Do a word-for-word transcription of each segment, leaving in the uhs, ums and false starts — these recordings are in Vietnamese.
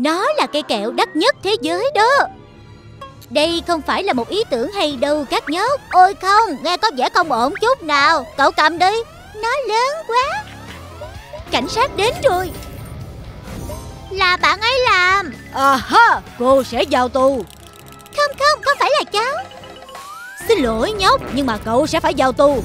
Nó là cây kẹo đắt nhất thế giới đó. Đây không phải là một ý tưởng hay đâu các nhóc. Ôi không, nghe có vẻ không ổn chút nào. Cậu cầm đi. Nó lớn quá. Cảnh sát đến rồi. Là bạn ấy làm. À ha, cô sẽ vào tù. Không không, không phải là cháu. Xin lỗi nhóc, nhưng mà cậu sẽ phải vào tù.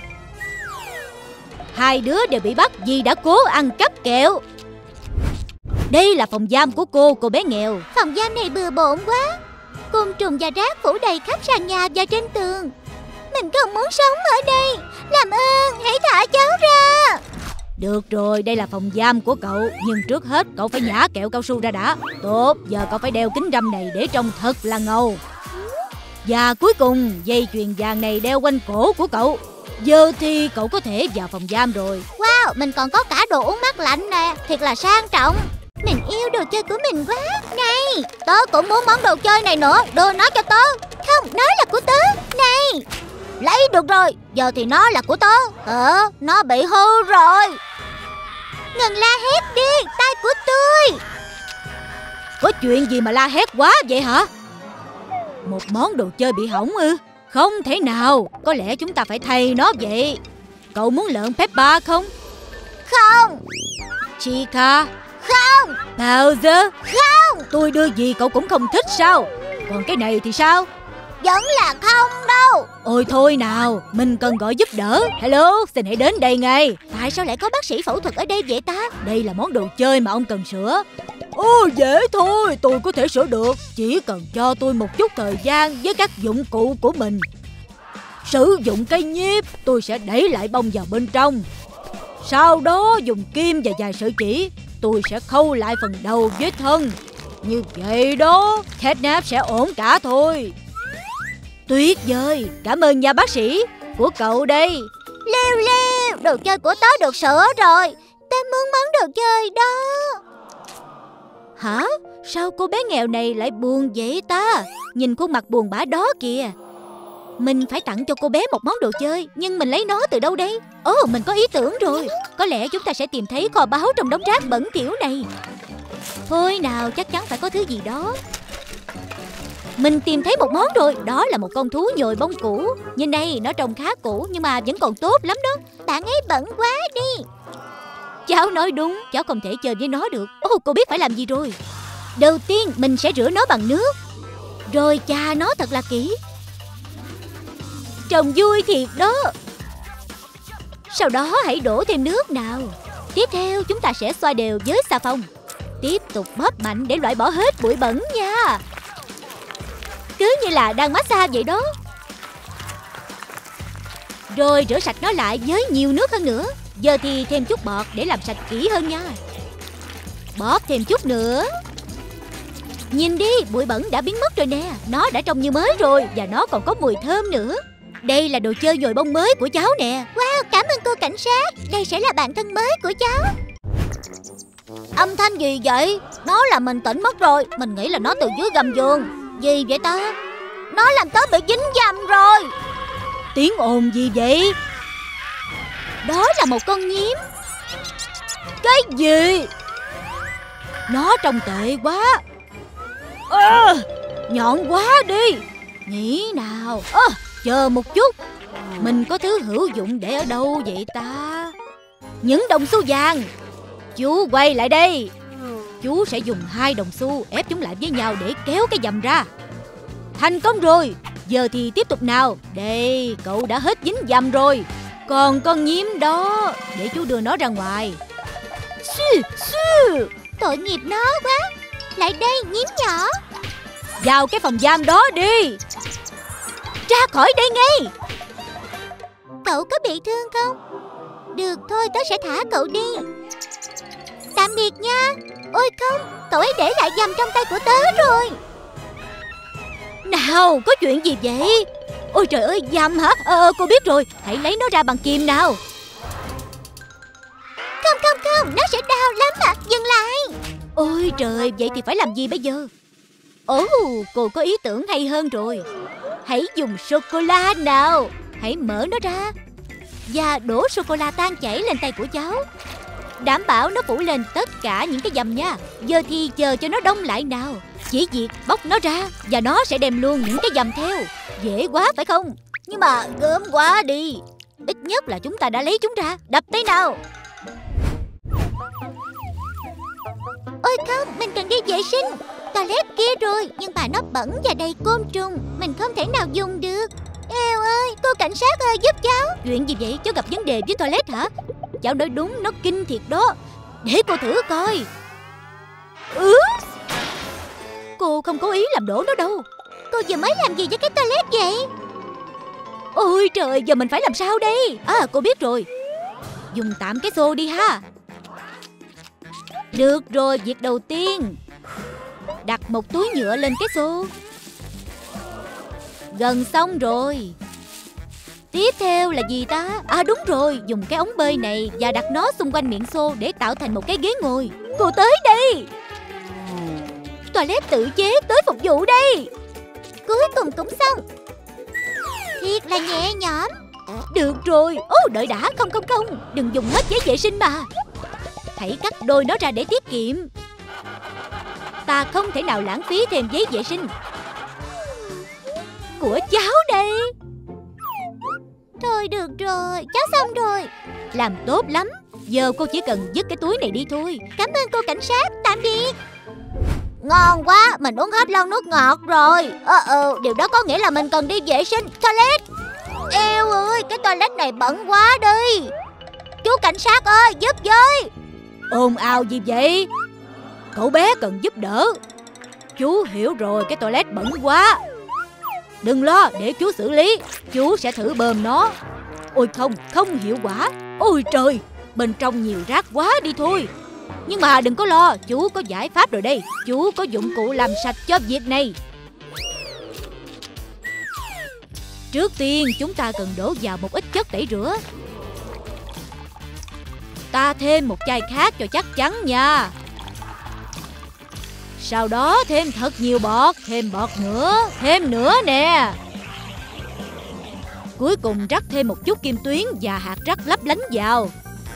Hai đứa đều bị bắt vì đã cố ăn cắp kẹo. Đây là phòng giam của cô, cô bé nghèo. Phòng giam này bừa bộn quá. Côn trùng và rác phủ đầy khắp sàn nhà và trên tường. Mình không muốn sống ở đây. Làm ơn, hãy thả cháu ra. Được rồi, đây là phòng giam của cậu. Nhưng trước hết cậu phải nhả kẹo cao su ra đã. Tốt, giờ cậu phải đeo kính râm này để trông thật là ngầu. Và cuối cùng, dây chuyền vàng này đeo quanh cổ của cậu. Giờ thì cậu có thể vào phòng giam rồi. Wow, mình còn có cả đồ uống mát lạnh nè. Thiệt là sang trọng. Mình yêu đồ chơi của mình quá. Này, tớ cũng muốn món đồ chơi này nữa. Đưa nó cho tớ. Không, nó là của tớ. Này, lấy được rồi. Giờ thì nó là của tớ. Ờ, nó bị hư rồi. Ngừng la hét đi, tay của tôi. Có chuyện gì mà la hét quá vậy hả? Một món đồ chơi bị hỏng ư? Không thể nào, có lẽ chúng ta phải thay nó vậy. Cậu muốn lợn Peppa không? Không. Chica? Không. Bowser? Không. Tôi đưa gì cậu cũng không thích sao? Còn cái này thì sao? Vẫn là không đâu. Ôi thôi nào, mình cần gọi giúp đỡ. Hello, xin hãy đến đây ngay. Tại sao lại có bác sĩ phẫu thuật ở đây vậy ta? Đây là món đồ chơi mà ông cần sửa. Ồ, dễ thôi, tôi có thể sửa được. Chỉ cần cho tôi một chút thời gian với các dụng cụ của mình. Sử dụng cây nhíp, tôi sẽ đẩy lại bông vào bên trong. Sau đó dùng kim và vài sợi chỉ, tôi sẽ khâu lại phần đầu vết thân. Như vậy đó, Catnap sẽ ổn cả thôi. Tuyệt vời, cảm ơn nha bác sĩ. Của cậu đây. Leo leo, đồ chơi của tớ được sửa rồi. Tớ muốn món đồ chơi đó. Hả? Sao cô bé nghèo này lại buồn vậy ta? Nhìn khuôn mặt buồn bã đó kìa. Mình phải tặng cho cô bé một món đồ chơi. Nhưng mình lấy nó từ đâu đây? Ồ, oh, mình có ý tưởng rồi. Có lẽ chúng ta sẽ tìm thấy kho báu trong đống rác bẩn thỉu này. Thôi nào, chắc chắn phải có thứ gì đó. Mình tìm thấy một món rồi. Đó là một con thú nhồi bông cũ. Nhìn đây, nó trông khá cũ nhưng mà vẫn còn tốt lắm đó. Bạn ấy bẩn quá đi. Cháu nói đúng, cháu không thể chơi với nó được. Ồ, oh, cô biết phải làm gì rồi. Đầu tiên mình sẽ rửa nó bằng nước, rồi chà nó thật là kỹ. Trông vui thiệt đó. Sau đó hãy đổ thêm nước nào. Tiếp theo chúng ta sẽ xoa đều với xà phòng. Tiếp tục bóp mạnh để loại bỏ hết bụi bẩn nha. Cứ như là đang massage vậy đó. Rồi rửa sạch nó lại với nhiều nước hơn nữa. Giờ thì thêm chút bọt để làm sạch kỹ hơn nha. Bóp thêm chút nữa. Nhìn đi, bụi bẩn đã biến mất rồi nè. Nó đã trông như mới rồi. Và nó còn có mùi thơm nữa. Đây là đồ chơi nhồi bông mới của cháu nè. Wow, cảm ơn cô cảnh sát. Đây sẽ là bạn thân mới của cháu. Âm thanh gì vậy? Nó làm mình tỉnh mất rồi. Mình nghĩ là nó từ dưới gầm giường. Gì vậy ta? Nó làm tớ bị dính dầm rồi. Tiếng ồn gì vậy? Đó là một con nhím. Cái gì? Nó trông tệ quá. À, nhọn quá đi. Nghĩ nào. À, chờ một chút. Mình có thứ hữu dụng để ở đâu vậy ta? Những đồng xu vàng. Chú quay lại đây. Chú sẽ dùng hai đồng xu ép chúng lại với nhau để kéo cái dầm ra. Thành công rồi. Giờ thì tiếp tục nào. Đây, cậu đã hết dính dầm rồi. Còn con nhím đó, để chú đưa nó ra ngoài. Xù, xù. Tội nghiệp nó quá. Lại đây, nhím nhỏ. Vào cái phòng giam đó đi. Ra khỏi đây ngay. Cậu có bị thương không? Được thôi, tớ sẽ thả cậu đi. Tạm biệt nha. Ôi không, cậu ấy để lại dầm trong tay của tớ rồi. Nào, có chuyện gì vậy? Ôi trời ơi, dầm hả? Ờ, cô biết rồi, hãy lấy nó ra bằng kìm nào. Không, không, không, nó sẽ đau lắm ạ, dừng lại. Ôi trời, vậy thì phải làm gì bây giờ? Ồ, cô có ý tưởng hay hơn rồi. Hãy dùng sô-cô-la nào. Hãy mở nó ra và đổ sô-cô-la tan chảy lên tay của cháu. Đảm bảo nó phủ lên tất cả những cái dầm nha. Giờ thì chờ cho nó đông lại nào. Chỉ việc bóc nó ra và nó sẽ đem luôn những cái dầm theo. Dễ quá phải không? Nhưng mà gớm quá đi. Ít nhất là chúng ta đã lấy chúng ra. Đập tay nào. Ôi không, mình cần đi vệ sinh. Toilet kia rồi, nhưng mà nó bẩn và đầy côn trùng. Mình không thể nào dùng được. Eo ơi, cô cảnh sát ơi, giúp cháu. Chuyện gì vậy? Cháu gặp vấn đề với toilet hả? Cháu nói đúng, nó kinh thiệt đó. Để cô thử coi. Ừ. Cô không cố ý làm đổ nó đâu. Cô vừa mới làm gì với cái toilet vậy? Ôi trời, giờ mình phải làm sao đây? À, cô biết rồi. Dùng tạm cái xô đi ha. Được rồi, việc đầu tiên đặt một túi nhựa lên cái xô. Gần xong rồi. Tiếp theo là gì ta? À đúng rồi, dùng cái ống bơi này và đặt nó xung quanh miệng xô để tạo thành một cái ghế ngồi. Cô tới đây. Toilet tự chế tới phục vụ đây. Cuối cùng cũng xong. Thiệt là nhẹ nhõm. Được rồi. Ô đợi đã, không không không. Đừng dùng hết giấy vệ sinh mà. Hãy cắt đôi nó ra để tiết kiệm. Ta không thể nào lãng phí thêm giấy vệ sinh. Của cháu đây. Thôi được rồi, cháu xong rồi. Làm tốt lắm. Giờ cô chỉ cần dứt cái túi này đi thôi. Cảm ơn cô cảnh sát, tạm biệt. Ngon quá, mình uống hết lon nước ngọt rồi. Ờ ờ, điều đó có nghĩa là mình cần đi vệ sinh toilet. Eo ơi, cái toilet này bẩn quá đi. Chú cảnh sát ơi, giúp với. Ồn ào gì vậy? Cậu bé cần giúp đỡ. Chú hiểu rồi, cái toilet bẩn quá. Đừng lo, để chú xử lý. Chú sẽ thử bơm nó. Ôi không, không hiệu quả. Ôi trời, bên trong nhiều rác quá đi thôi. Nhưng mà đừng có lo, chú có giải pháp rồi đây. Chú có dụng cụ làm sạch cho việc này. Trước tiên chúng ta cần đổ vào một ít chất tẩy rửa. Ta thêm một chai khác cho chắc chắn nha. Sau đó thêm thật nhiều bọt. Thêm bọt nữa. Thêm nữa nè. Cuối cùng rắc thêm một chút kim tuyến và hạt rắc lấp lánh vào.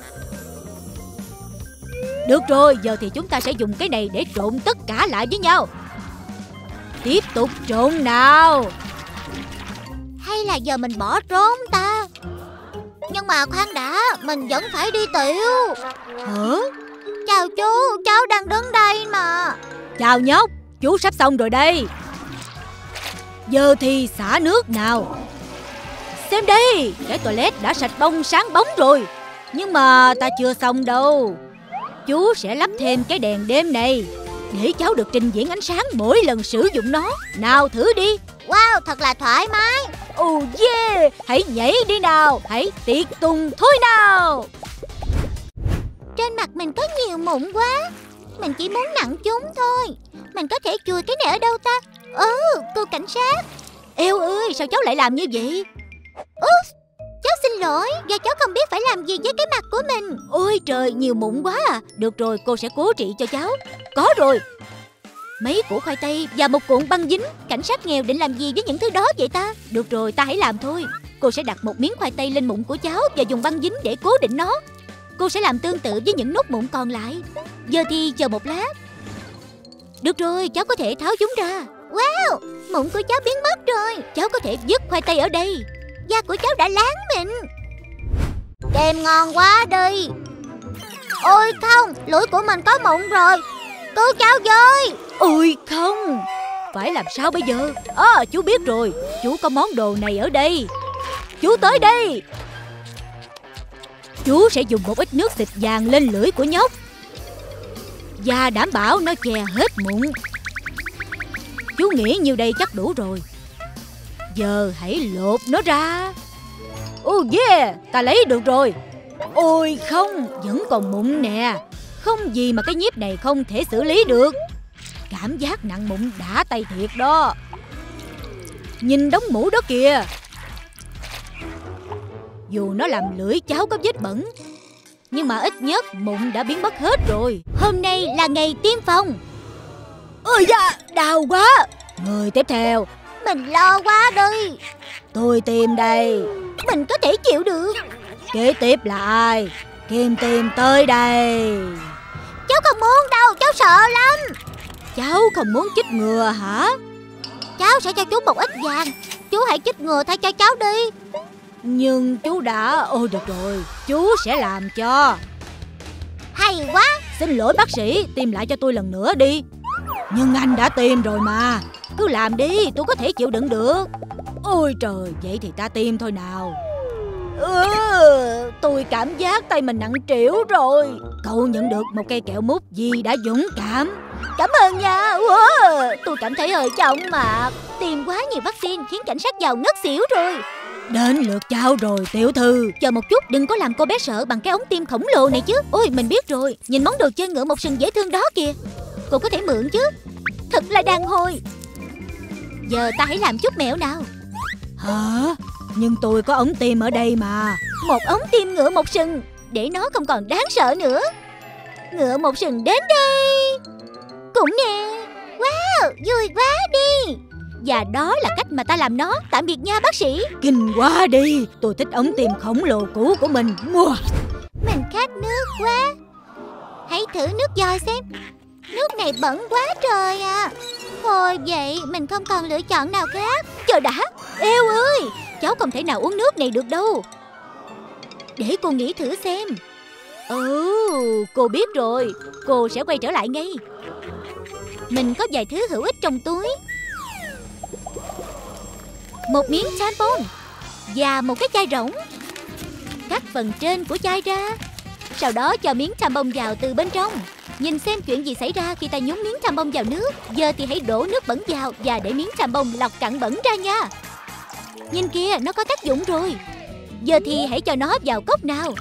Được rồi, giờ thì chúng ta sẽ dùng cái này để trộn tất cả lại với nhau. Tiếp tục trộn nào. Hay là giờ mình bỏ trốn ta? Nhưng mà khoan đã, mình vẫn phải đi tiểu. Hả? Chào chú, cháu đang đứng đây mà. Chào nhóc, chú sắp xong rồi đây. Giờ thì xả nước nào. Xem đây, cái toilet đã sạch bong sáng bóng rồi. Nhưng mà ta chưa xong đâu. Chú sẽ lắp thêm cái đèn đêm này để cháu được trình diễn ánh sáng mỗi lần sử dụng nó. Nào thử đi. Wow, thật là thoải mái. Oh yeah, hãy nhảy đi nào. Hãy tiệc tùng thôi nào. Trên mặt mình có nhiều mụn quá. Mình chỉ muốn nặn chúng thôi. Mình có thể chùi cái này ở đâu ta? Ừ, cô cảnh sát. Eo ơi, sao cháu lại làm như vậy? Út, cháu xin lỗi. Do cháu không biết phải làm gì với cái mặt của mình. Ôi trời, nhiều mụn quá à. Được rồi, cô sẽ cố trị cho cháu. Có rồi. Mấy củ khoai tây và một cuộn băng dính. Cảnh sát nghèo định làm gì với những thứ đó vậy ta? Được rồi, ta hãy làm thôi. Cô sẽ đặt một miếng khoai tây lên mụn của cháu và dùng băng dính để cố định nó. Cô sẽ làm tương tự với những nốt mụn còn lại. Giờ thì chờ một lát. Được rồi, cháu có thể tháo chúng ra. Wow, mụn của cháu biến mất rồi. Cháu có thể vứt khoai tây ở đây. Da của cháu đã láng mịn. Kem ngon quá đi. Ôi không, lưỡi của mình có mụn rồi. Cứu cháu với. Ôi không. Phải làm sao bây giờ? À, chú biết rồi. Chú có món đồ này ở đây. Chú tới đây. Chú sẽ dùng một ít nước xịt vàng lên lưỡi của nhóc và đảm bảo nó che hết mụn. Chú nghĩ nhiêu đây chắc đủ rồi. Giờ hãy lột nó ra. Oh yeah, ta lấy được rồi. Ôi không, vẫn còn mụn nè. Không gì mà cái nhíp này không thể xử lý được. Cảm giác nặng mụn đã tay thiệt đó. Nhìn đống mũ đó kìa. Dù nó làm lưỡi cháu có vết bẩn, nhưng mà ít nhất mụn đã biến mất hết rồi. Hôm nay là ngày tiêm phòng. Ôi da, đau quá. Người tiếp theo. Mình lo quá đi. Tôi tìm đây. Mình có thể chịu được. Kế tiếp là ai? Kim Tiêm tới đây. Cháu không muốn đâu, cháu sợ lắm. Cháu không muốn chích ngừa hả? Cháu sẽ cho chú một ít vàng. Chú hãy chích ngừa thay cho cháu đi. Nhưng chú đã... Ôi được rồi, chú sẽ làm cho. Hay quá. Xin lỗi bác sĩ, tiêm lại cho tôi lần nữa đi. Nhưng anh đã tiêm rồi mà. Cứ làm đi, tôi có thể chịu đựng được. Ôi trời, vậy thì ta tiêm thôi nào. Ừ, tôi cảm giác tay mình nặng trĩu rồi. Cậu nhận được một cây kẹo mút vì đã dũng cảm. Cảm ơn nha. Wow, tôi cảm thấy hơi chóng mặt. Tiêm quá nhiều vaccine khiến cảnh sát giàu ngất xỉu rồi. Đến lượt cháu rồi tiểu thư. Chờ một chút, đừng có làm cô bé sợ bằng cái ống tiêm khổng lồ này chứ. Ôi mình biết rồi, nhìn món đồ chơi ngựa một sừng dễ thương đó kìa. Cô có thể mượn chứ. Thật là đàn hồi. Giờ ta hãy làm chút mẹo nào. Hả? Nhưng tôi có ống tiêm ở đây mà. Một ống tiêm ngựa một sừng, để nó không còn đáng sợ nữa. Ngựa một sừng đến đây. Cũng nè. Wow, vui quá đi. Và đó là cách mà ta làm nó. Tạm biệt nha bác sĩ. Kinh quá đi. Tôi thích ống tiêm khổng lồ cũ của mình. Mua. Mình khát nước quá. Hãy thử nước doi xem. Nước này bẩn quá trời à. Thôi vậy mình không còn lựa chọn nào khác. Chờ đã. Eo ơi, cháu không thể nào uống nước này được đâu. Để cô nghĩ thử xem. Ừ, cô biết rồi. Cô sẽ quay trở lại ngay. Mình có vài thứ hữu ích trong túi. Một miếng tampon và một cái chai rỗng. Cắt phần trên của chai ra. Sau đó cho miếng tampon vào từ bên trong. Nhìn xem chuyện gì xảy ra khi ta nhúng miếng tampon vào nước. Giờ thì hãy đổ nước bẩn vào và để miếng tampon lọc cặn bẩn ra nha. Nhìn kìa, nó có tác dụng rồi. Giờ thì hãy cho nó vào cốc nào.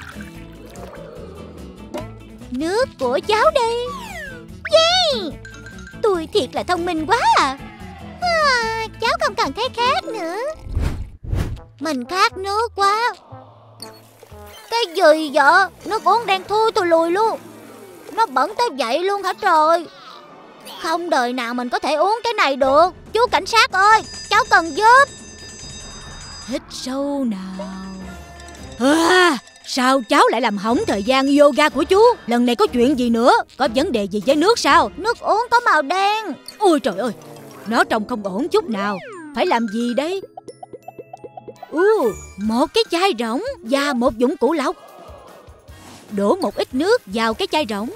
Nước của cháu đây. Yeah! Tôi thiệt là thông minh quá à. À, cháu không cần thấy khát nữa. Mình khát nước quá. Cái gì vậy? Nước uống đen thui tôi lùi luôn. Nó bẩn tới vậy luôn hả trời? Không đời nào mình có thể uống cái này được. Chú cảnh sát ơi, cháu cần giúp. Hít sâu nào. À, sao cháu lại làm hỏng thời gian yoga của chú? Lần này có chuyện gì nữa? Có vấn đề gì với nước sao? Nước uống có màu đen. Ôi trời ơi, nó trông không ổn chút nào. Phải làm gì đây? Ừ, một cái chai rỗng và một dụng cụ lọc. Đổ một ít nước vào cái chai rỗng.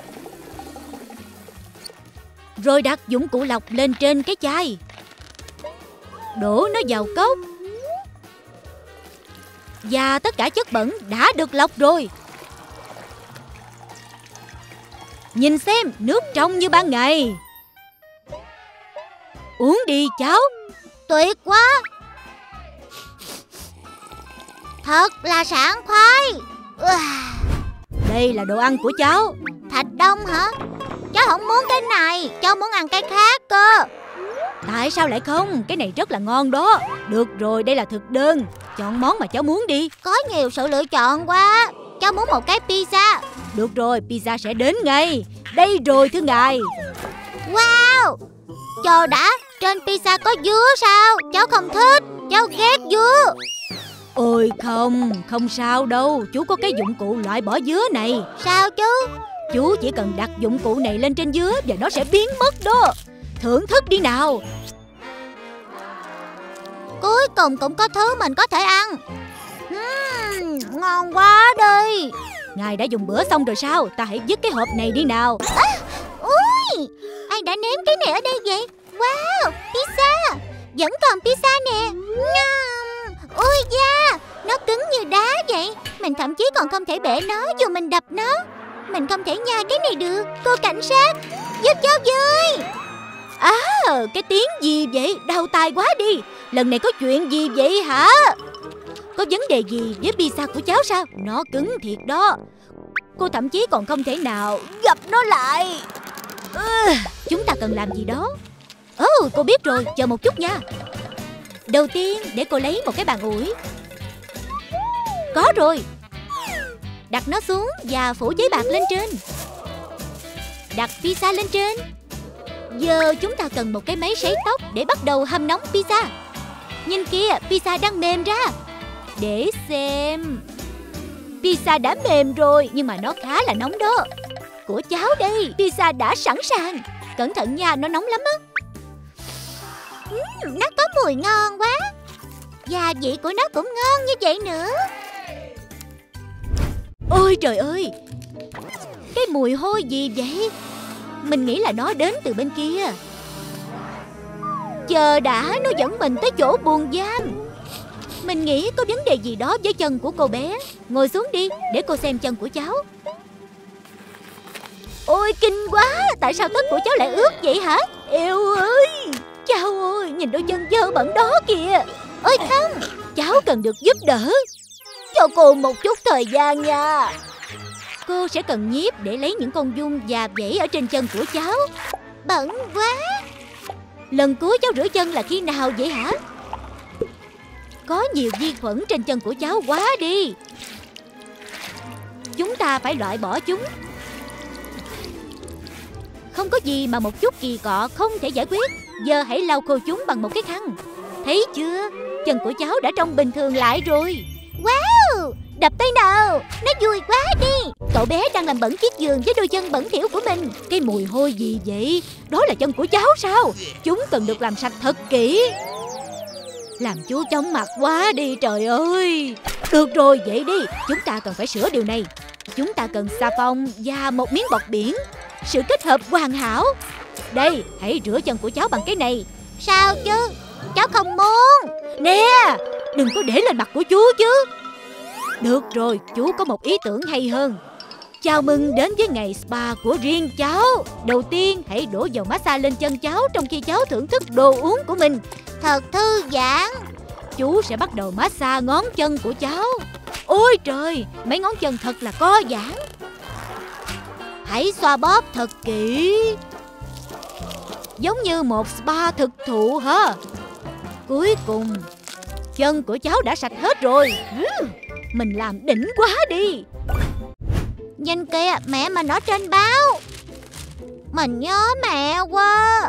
Rồi đặt dụng cụ lọc lên trên cái chai. Đổ nó vào cốc. Và tất cả chất bẩn đã được lọc rồi. Nhìn xem, nước trong như ban ngày. Uống đi cháu. Tuyệt quá. Thật là sảng khoái. Đây là đồ ăn của cháu. Thạch đông hả? Cháu không muốn cái này, cháu muốn ăn cái khác cơ. Tại sao lại không? Cái này rất là ngon đó. Được rồi, đây là thực đơn. Chọn món mà cháu muốn đi. Có nhiều sự lựa chọn quá. Cháu muốn một cái pizza. Được rồi, pizza sẽ đến ngay. Đây rồi thưa ngài. Wow. Chờ đã, trên pizza có dứa sao? Cháu không thích, cháu ghét dứa. Ôi không, không sao đâu. Chú có cái dụng cụ loại bỏ dứa này. Sao chứ? Chú chỉ cần đặt dụng cụ này lên trên dứa và nó sẽ biến mất đó. Thưởng thức đi nào. Cuối cùng cũng có thứ mình có thể ăn. uhm, Ngon quá đi. Ngài đã dùng bữa xong rồi sao? Ta hãy dứt cái hộp này đi nào. À, ui, ai đã ném cái này ở đây vậy? Wow, pizza. Vẫn còn pizza nè. Nhum. Ui da, nó cứng như đá vậy. Mình thậm chí còn không thể bể nó dù mình đập nó. Mình không thể nhai cái này được. Cô cảnh sát, giúp cháu với. À, cái tiếng gì vậy? Đau tai quá đi. Lần này có chuyện gì vậy hả? Có vấn đề gì với pizza của cháu sao? Nó cứng thiệt đó. Cô thậm chí còn không thể nào gập nó lại. Ừ, chúng ta cần làm gì đó. Ồ, oh, cô biết rồi, chờ một chút nha. Đầu tiên, để cô lấy một cái bàn ủi. Có rồi. Đặt nó xuống và phủ giấy bạc lên trên. Đặt pizza lên trên. Giờ chúng ta cần một cái máy sấy tóc để bắt đầu hâm nóng pizza. Nhìn kia, pizza đang mềm ra. Để xem. Pizza đã mềm rồi, nhưng mà nó khá là nóng đó. Của cháu đây, pizza đã sẵn sàng. Cẩn thận nha, nó nóng lắm á. uhm, Nó có mùi ngon quá. Gia vị của nó cũng ngon như vậy nữa. Ôi trời ơi, cái mùi hôi gì vậy? Mình nghĩ là nó đến từ bên kia. Chờ đã, nó dẫn mình tới chỗ buồng giam. Mình nghĩ có vấn đề gì đó với chân của cô bé. Ngồi xuống đi, để cô xem chân của cháu. Ôi kinh quá, tại sao tất của cháu lại ướt vậy hả? Eo ơi, cháu ơi, nhìn đôi chân dơ bẩn đó kìa. Ôi không, cháu cần được giúp đỡ. cho cô một chút thời gian nha. Cô sẽ cần nhiếp để lấy những con giun và vảy ở trên chân của cháu. Bẩn quá. Lần cuối cháu rửa chân là khi nào vậy hả? Có nhiều vi khuẩn trên chân của cháu quá đi. Chúng ta phải loại bỏ chúng. Không có gì mà một chút kỳ cọ không thể giải quyết. Giờ hãy lau khô chúng bằng một cái khăn. Thấy chưa? Chân của cháu đã trông bình thường lại rồi. Wow, đập tay nào. Nó vui quá đi. Cậu bé đang làm bẩn chiếc giường với đôi chân bẩn thỉu của mình. Cái mùi hôi gì vậy? Đó là chân của cháu sao? Chúng cần được làm sạch thật kỹ. Làm chú chóng mặt quá đi trời ơi. Được rồi, vậy đi. Chúng ta cần phải sửa điều này. Chúng ta cần xà phòng và một miếng bọt biển. Sự kết hợp hoàn hảo. Đây, hãy rửa chân của cháu bằng cái này. Sao chứ? Cháu không muốn. Nè, đừng có để lên mặt của chú chứ. Được rồi, chú có một ý tưởng hay hơn. Chào mừng đến với ngày spa của riêng cháu. Đầu tiên, hãy đổ dầu massage lên chân cháu trong khi cháu thưởng thức đồ uống của mình. Thật thư giãn. Chú sẽ bắt đầu massage ngón chân của cháu. Ôi trời, mấy ngón chân thật là co giãn. Hãy xoa bóp thật kỹ, giống như một spa thực thụ hả? Cuối cùng, chân của cháu đã sạch hết rồi. Mình làm đỉnh quá đi. Nhìn kìa, mẹ mình ở trên báo. Mình nhớ mẹ quá.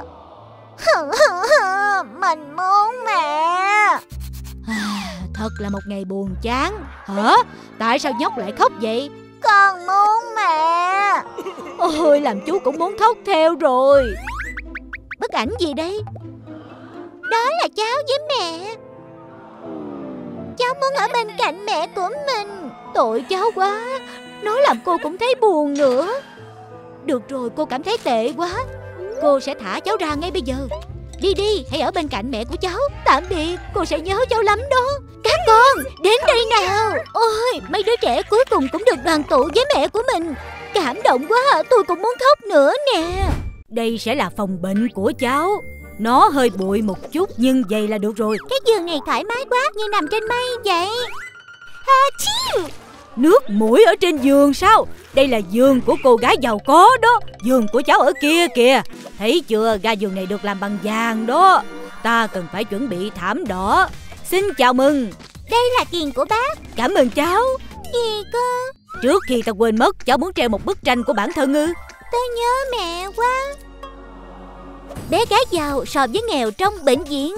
Mình muốn mẹ. Thật là một ngày buồn chán. Hả? Tại sao nhóc lại khóc vậy? Con muốn mẹ. Ôi, làm chú cũng muốn khóc theo rồi. Bức ảnh gì đây? Đó là cháu với mẹ. Cháu muốn ở bên cạnh mẹ của mình. Tội cháu quá. Nó làm cô cũng thấy buồn nữa. Được rồi, cô cảm thấy tệ quá. Cô sẽ thả cháu ra ngay bây giờ. Đi đi, hãy ở bên cạnh mẹ của cháu. Tạm biệt, cô sẽ nhớ cháu lắm đó. Các con, đến đây nào. Ôi, mấy đứa trẻ cuối cùng cũng được đoàn tụ với mẹ của mình. Cảm động quá, tôi cũng muốn khóc nữa nè. Đây sẽ là phòng bệnh của cháu. Nó hơi bụi một chút nhưng vậy là được rồi. Cái giường này thoải mái quá, như nằm trên mây vậy. Ha chiu. Nước mũi ở trên giường sao? Đây là giường của cô gái giàu có đó. Giường của cháu ở kia kìa. Thấy chưa, ga giường này được làm bằng vàng đó. Ta cần phải chuẩn bị thảm đỏ. Xin chào mừng. Đây là tiền của bác. Cảm ơn cháu. Gì cơ? Trước khi ta quên mất, cháu muốn treo một bức tranh của bản thân ư? Tôi nhớ mẹ quá. Bé gái giàu so với nghèo trong bệnh viện.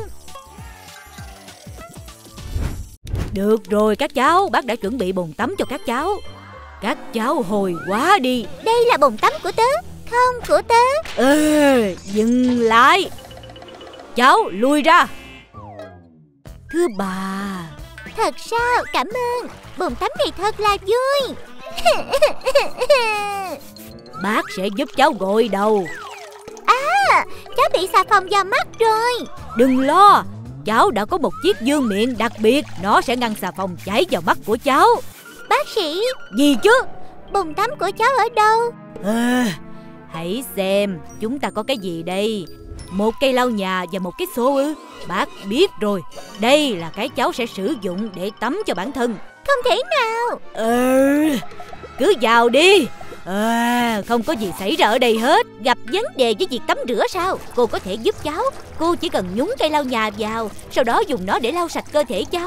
Được rồi các cháu, bác đã chuẩn bị bồn tắm cho các cháu. Các cháu hồi quá đi. Đây là bồn tắm của tớ. Không, của tớ. Ê, dừng lại. Cháu lui ra. Thưa bà. Thật sao, cảm ơn. Bồn tắm này thật là vui. Bác sẽ giúp cháu gội đầu. À, cháu bị xà phòng vào mắt rồi. Đừng lo, cháu đã có một chiếc dương miệng đặc biệt. Nó sẽ ngăn xà phòng chảy vào mắt của cháu. Bác sĩ. Gì chứ? Bồn tắm của cháu ở đâu? À, hãy xem, chúng ta có cái gì đây? Một cây lau nhà và một cái xô ư? Bác biết rồi, đây là cái cháu sẽ sử dụng để tắm cho bản thân. Không thể nào. Ừ, cứ vào đi. À, không có gì xảy ra ở đây hết. Gặp vấn đề với việc tắm rửa sao? Cô có thể giúp cháu. Cô chỉ cần nhúng cây lau nhà vào, sau đó dùng nó để lau sạch cơ thể cháu.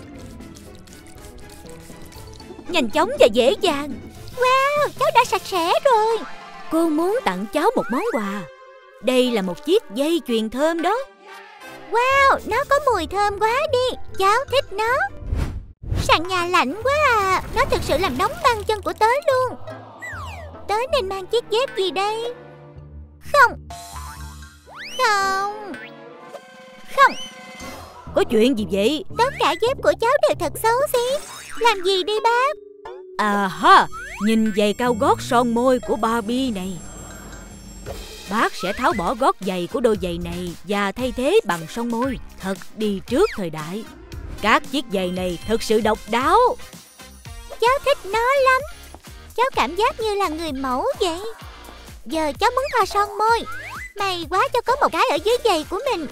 Nhanh chóng và dễ dàng. Wow, cháu đã sạch sẽ rồi. Cô muốn tặng cháu một món quà. Đây là một chiếc dây chuyền thơm đó. Wow, nó có mùi thơm quá đi. Cháu thích nó. Sạch Sàn nhà lạnh quá à. Nó thực sự làm nóng băng chân của tớ luôn. Tớ nên mang chiếc dép gì đây? Không. Không. Không. Có chuyện gì vậy? Tất cả dép của cháu đều thật xấu xí. Làm gì đi bác? À ha, nhìn giày cao gót son môi của Barbie này. Bác sẽ tháo bỏ gót giày của đôi giày này và thay thế bằng son môi thật đi trước thời đại. Các chiếc giày này thực sự độc đáo. Cháu thích nó lắm. Cháu cảm giác như là người mẫu vậy. Giờ cháu muốn thoa son môi. May quá cháu có một cái ở dưới giày của mình.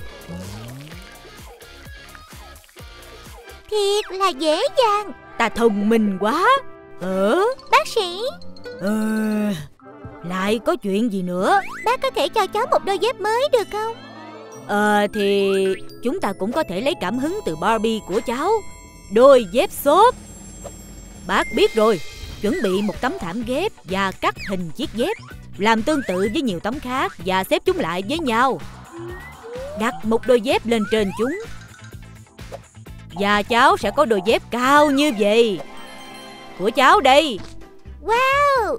Thiệt là dễ dàng. Ta thông minh quá. Ờ? Bác sĩ. Ờ... Lại có chuyện gì nữa? Bác có thể cho cháu một đôi dép mới được không? Ờ thì chúng ta cũng có thể lấy cảm hứng từ Barbie của cháu. Đôi dép xốp. Bác biết rồi. Chuẩn bị một tấm thảm ghép và cắt hình chiếc dép, làm tương tự với nhiều tấm khác và xếp chúng lại với nhau. Đặt một đôi dép lên trên chúng. Và cháu sẽ có đôi dép cao như vậy. Của cháu đây. Wow.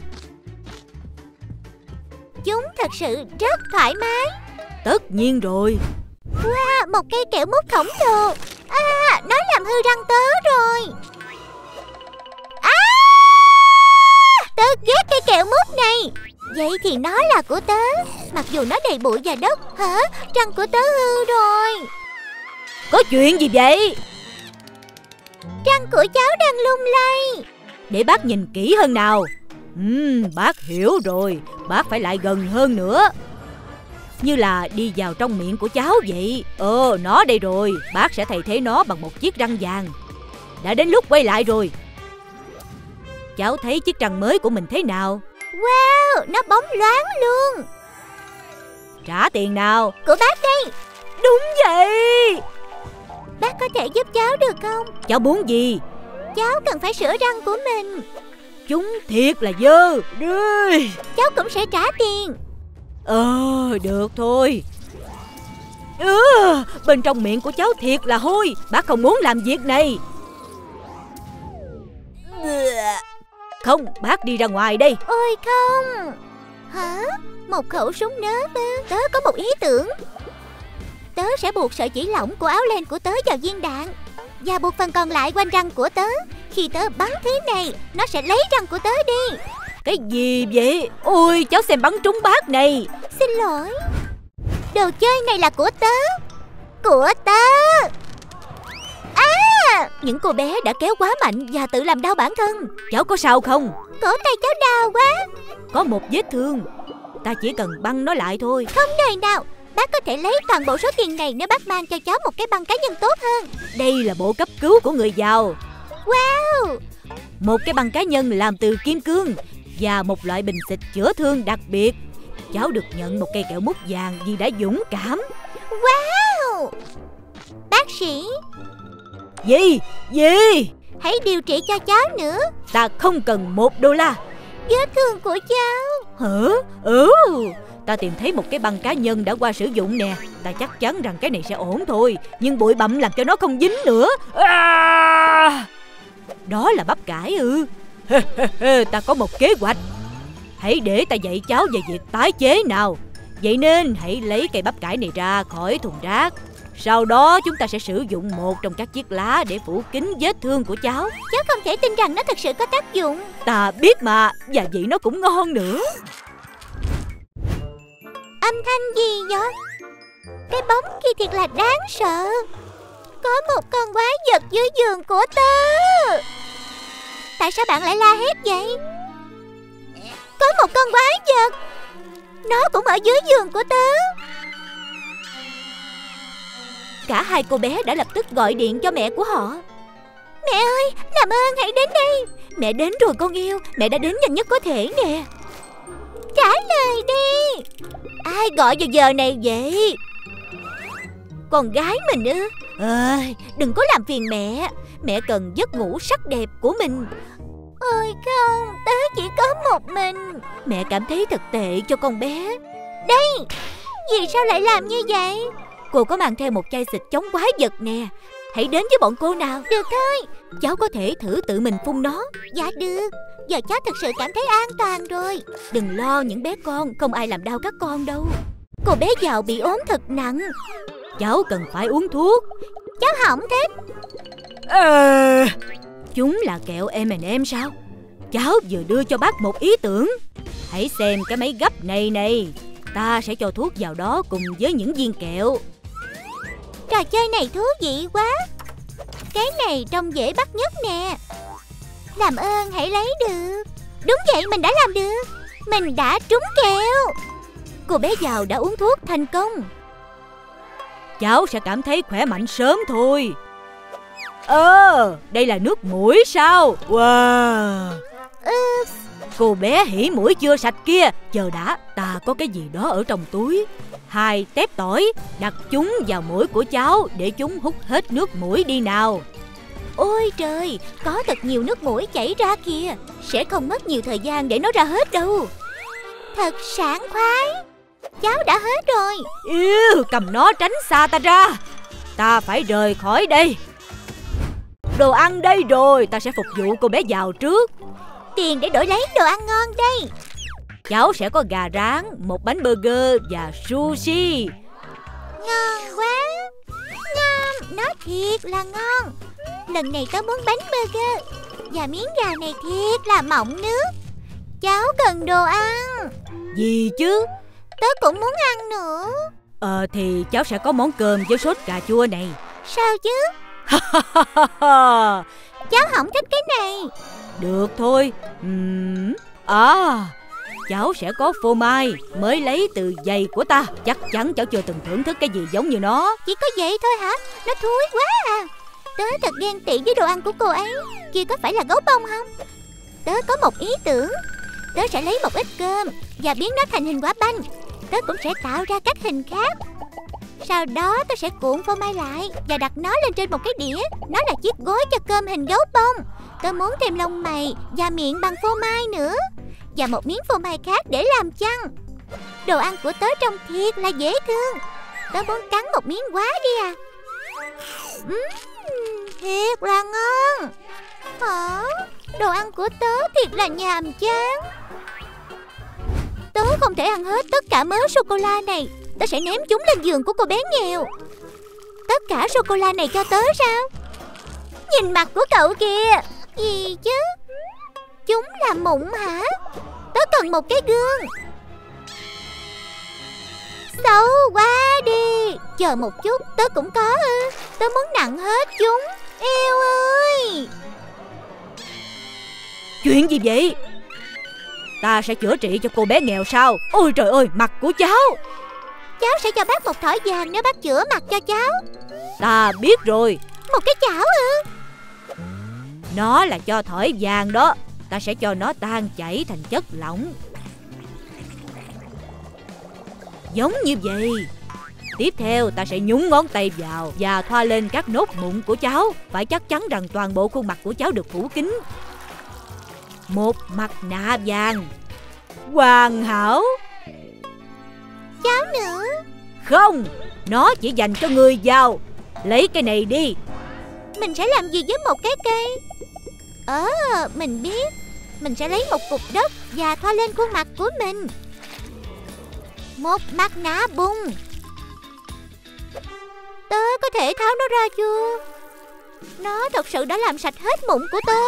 Chúng thật sự rất thoải mái. Tất nhiên rồi. Wow, một cây kẹo mút khổng lồ. À, nó làm hư răng tớ rồi. À, tớ ghét cây kẹo mút này. Vậy thì nó là của tớ. Mặc dù nó đầy bụi và đất. Hả? Răng của tớ hư rồi. Có chuyện gì vậy? Răng của cháu đang lung lay. Để bác nhìn kỹ hơn nào. Ừm, bác hiểu rồi. Bác phải lại gần hơn nữa. Như là đi vào trong miệng của cháu vậy. Ờ, nó đây rồi. Bác sẽ thay thế nó bằng một chiếc răng vàng. Đã đến lúc quay lại rồi. Cháu thấy chiếc răng mới của mình thế nào? Wow, nó bóng loáng luôn. Trả tiền nào. Của bác đây. Đúng vậy. Bác có thể giúp cháu được không? Cháu muốn gì? Cháu cần phải sửa răng của mình. Chúng thiệt là dơ. Đi. Cháu cũng sẽ trả tiền. Ờ, được thôi. Ừ, bên trong miệng của cháu thiệt là hôi. Bác không muốn làm việc này. Không, bác đi ra ngoài đây. Ôi không. Hả? Một khẩu súng nớp ư? Tớ có một ý tưởng. Tớ sẽ buộc sợi chỉ lỏng của áo len của tớ vào viên đạn và buộc phần còn lại quanh răng của tớ. Khi tớ bắn thứ này, nó sẽ lấy răng của tớ đi. Cái gì vậy? Ôi, cháu xem bắn trúng bác này. Xin lỗi. Đồ chơi này là của tớ. Của tớ. À! Những cô bé đã kéo quá mạnh và tự làm đau bản thân. Cháu có sao không? Cổ tay cháu đau quá. Có một vết thương. Ta chỉ cần băng nó lại thôi. Không đời nào. Bác có thể lấy toàn bộ số tiền này nếu bác mang cho cháu một cái băng cá nhân tốt hơn. Đây là bộ cấp cứu của người giàu. Wow. Một cái băng cá nhân làm từ kim cương và một loại bình xịt chữa thương đặc biệt. Cháu được nhận một cây kẹo mút vàng vì đã dũng cảm. Wow. Bác sĩ. Gì? Gì? Hãy điều trị cho cháu nữa. Ta không cần một đô la. Vết thương của cháu. Hả? Ừ. Ta tìm thấy một cái băng cá nhân đã qua sử dụng nè. Ta chắc chắn rằng cái này sẽ ổn thôi. Nhưng bụi bặm làm cho nó không dính nữa. À! Đó là bắp cải ư? Ta có một kế hoạch. Hãy để ta dạy cháu về việc tái chế nào. Vậy nên hãy lấy cây bắp cải này ra khỏi thùng rác. Sau đó chúng ta sẽ sử dụng một trong các chiếc lá để phủ kín vết thương của cháu. Cháu không thể tin rằng nó thật sự có tác dụng. Ta biết mà. Và vị nó cũng ngon nữa. Âm thanh gì vậy? Cái bóng kia thiệt là đáng sợ. Có một con quái vật dưới giường của tớ. Tại sao bạn lại la hét vậy? Có một con quái vật. Nó cũng ở dưới giường của tớ. Cả hai cô bé đã lập tức gọi điện cho mẹ của họ. Mẹ ơi, làm ơn hãy đến đây. Mẹ đến rồi con yêu. Mẹ đã đến nhanh nhất có thể nè. Trả lời đi. Ai gọi vào giờ này vậy? Con gái mình ư? À, đừng có làm phiền mẹ. Mẹ cần giấc ngủ sắc đẹp của mình. Ôi không, tớ chỉ có một mình. Mẹ cảm thấy thật tệ cho con bé. Đây, vì sao lại làm như vậy? Cô có mang theo một chai xịt chống quái vật nè. hãy đến với bọn cô nào. Được thôi. Cháu có thể thử tự mình phun nó. Dạ được. Giờ cháu thực sự cảm thấy an toàn rồi. Đừng lo những bé con, không ai làm đau các con đâu. Cô bé giàu bị ốm thật nặng. Cháu cần phải uống thuốc. Cháu hỏng thế. À, chúng là kẹo em and em sao? Cháu vừa đưa cho bác một ý tưởng. Hãy xem cái máy gấp này này. Ta sẽ cho thuốc vào đó cùng với những viên kẹo. Trò chơi này thú vị quá. Cái này trông dễ bắt nhất nè. Làm ơn hãy lấy được. Đúng vậy, mình đã làm được. Mình đã trúng kẹo. Cô bé giàu đã uống thuốc thành công. Cháu sẽ cảm thấy khỏe mạnh sớm thôi. Ờ, đây là nước mũi sao? Wow. Oops. Cô bé hỉ mũi chưa sạch kia. Chờ đã, ta có cái gì đó ở trong túi. Hai tép tỏi. Đặt chúng vào mũi của cháu để chúng hút hết nước mũi đi nào. Ôi trời, có thật nhiều nước mũi chảy ra kìa. Sẽ không mất nhiều thời gian để nó ra hết đâu. Thật sảng khoái. Cháu đã hết rồi. Yêu, cầm nó tránh xa ta ra. Ta phải rời khỏi đây. Đồ ăn đây rồi, ta sẽ phục vụ cô bé giàu trước. Tiền để đổi lấy đồ ăn ngon đây. Cháu sẽ có gà rán, một bánh burger và sushi. Ngon quá. Ngon, nó thiệt là ngon. Lần này tớ muốn bánh burger. Và miếng gà này thiệt là mọng nước. Cháu cần đồ ăn. Gì chứ? Tớ cũng muốn ăn nữa. Ờ thì cháu sẽ có món cơm với sốt cà chua này. Sao chứ? Cháu không thích cái này. Được thôi. uhm. À, cháu sẽ có phô mai mới lấy từ giày của ta. Chắc chắn cháu chưa từng thưởng thức cái gì giống như nó. Chỉ có vậy thôi hả? Nó thúi quá à. Tớ thật ghen tị với đồ ăn của cô ấy. Kia có phải là gấu bông không? Tớ có một ý tưởng. Tớ sẽ lấy một ít cơm và biến nó thành hình quả banh. Tớ cũng sẽ tạo ra các hình khác. Sau đó tớ sẽ cuộn phô mai lại và đặt nó lên trên một cái đĩa. Nó là chiếc gối cho cơm hình gấu bông. Tớ muốn thêm lông mày và miệng bằng phô mai nữa. Và một miếng phô mai khác để làm chăn. Đồ ăn của tớ trông thiệt là dễ thương. Tớ muốn cắn một miếng quá đi à. uhm, Thiệt là ngon. Hả? Đồ ăn của tớ thiệt là nhàm chán. Tớ không thể ăn hết tất cả mớ sô-cô-la này. Tớ sẽ ném chúng lên giường của cô bé nghèo. Tất cả sô-cô-la này cho tớ sao? Nhìn mặt của cậu kìa. Gì chứ? Chúng là mụn hả? Tớ cần một cái gương. Xấu quá đi. Chờ một chút, tớ cũng có ư. Tớ muốn nặng hết chúng. Yêu ơi. Chuyện gì vậy? Ta sẽ chữa trị cho cô bé nghèo sao? Ôi trời ơi, mặt của cháu. Cháu sẽ cho bác một thỏi vàng nếu bác chữa mặt cho cháu. Ta biết rồi. Một cái chảo ư? Nó là cho thỏi vàng đó. Ta sẽ cho nó tan chảy thành chất lỏng. Giống như vậy. Tiếp theo ta sẽ nhúng ngón tay vào và thoa lên các nốt mụn của cháu. Phải chắc chắn rằng toàn bộ khuôn mặt của cháu được phủ kín. Một mặt nạ vàng. Hoàn hảo. Cháu nữa. Không, nó chỉ dành cho người giàu. Lấy cái này đi. Mình sẽ làm gì với một cái cây? Ờ, mình biết. Mình sẽ lấy một cục đất và thoa lên khuôn mặt của mình. Một mặt nạ bung. Tớ có thể tháo nó ra chưa? Nó thật sự đã làm sạch hết mụn của tớ.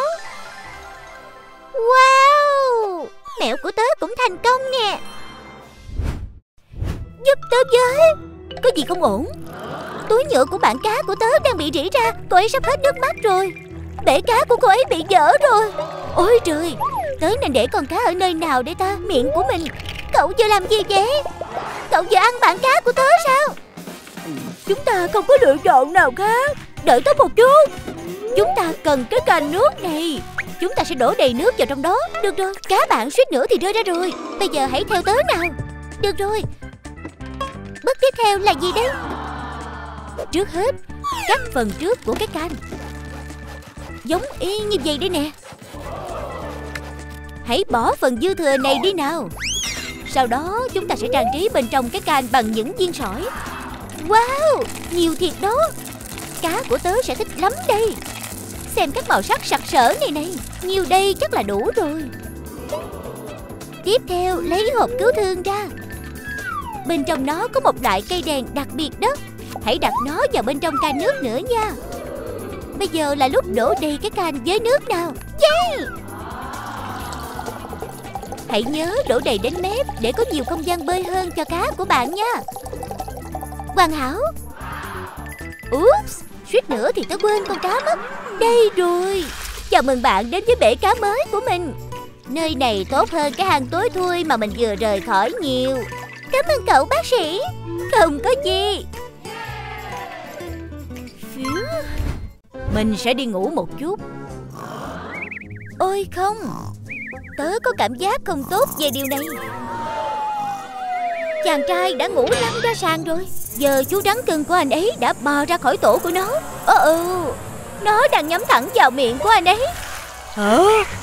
Wow, mẹo của tớ cũng thành công nè. Giúp tớ với. Có gì không ổn? Túi nhựa của bạn cá của tớ đang bị rỉ ra. Cô ấy sắp hết nước mắt rồi. Bể cá của cô ấy bị dở rồi. Ôi trời, tớ nên để con cá ở nơi nào để ta? Miệng của mình. Cậu vừa làm gì vậy? Cậu vừa ăn bạn cá của tớ sao? Chúng ta không có lựa chọn nào khác. Đợi tớ một chút. Chúng ta cần cái can nước này. Chúng ta sẽ đổ đầy nước vào trong đó. Được rồi, cá bạn suýt nữa thì rơi ra rồi. Bây giờ hãy theo tớ nào. Được rồi. Bước tiếp theo là gì đây? Trước hết, cắt phần trước của cái can. Giống y như vậy đây nè. Hãy bỏ phần dư thừa này đi nào. Sau đó chúng ta sẽ trang trí bên trong cái can bằng những viên sỏi. Wow, nhiều thiệt đó. Cá của tớ sẽ thích lắm đây. Xem các màu sắc sặc sỡ này này. Nhiều đây chắc là đủ rồi. Tiếp theo lấy hộp cứu thương ra. Bên trong nó có một loại cây đèn đặc biệt đó. Hãy đặt nó vào bên trong can nước nữa nha. Bây giờ là lúc đổ đầy cái can với nước nào. Yeah! Hãy nhớ đổ đầy đến mép để có nhiều không gian bơi hơn cho cá của bạn nha. Hoàn hảo. Oops, suýt nữa thì tớ quên con cá mất. Đây rồi. Chào mừng bạn đến với bể cá mới của mình. Nơi này tốt hơn cái hang tối thui mà mình vừa rời khỏi nhiều. Cảm ơn cậu bác sĩ. Không có gì. Mình sẽ đi ngủ một chút. Ôi không, tớ có cảm giác không tốt về điều này. Chàng trai đã ngủ lăn ra sàn rồi. Giờ chú rắn cưng của anh ấy đã bò ra khỏi tổ của nó. Ồ ồ, nó đang nhắm thẳng vào miệng của anh ấy. Hả?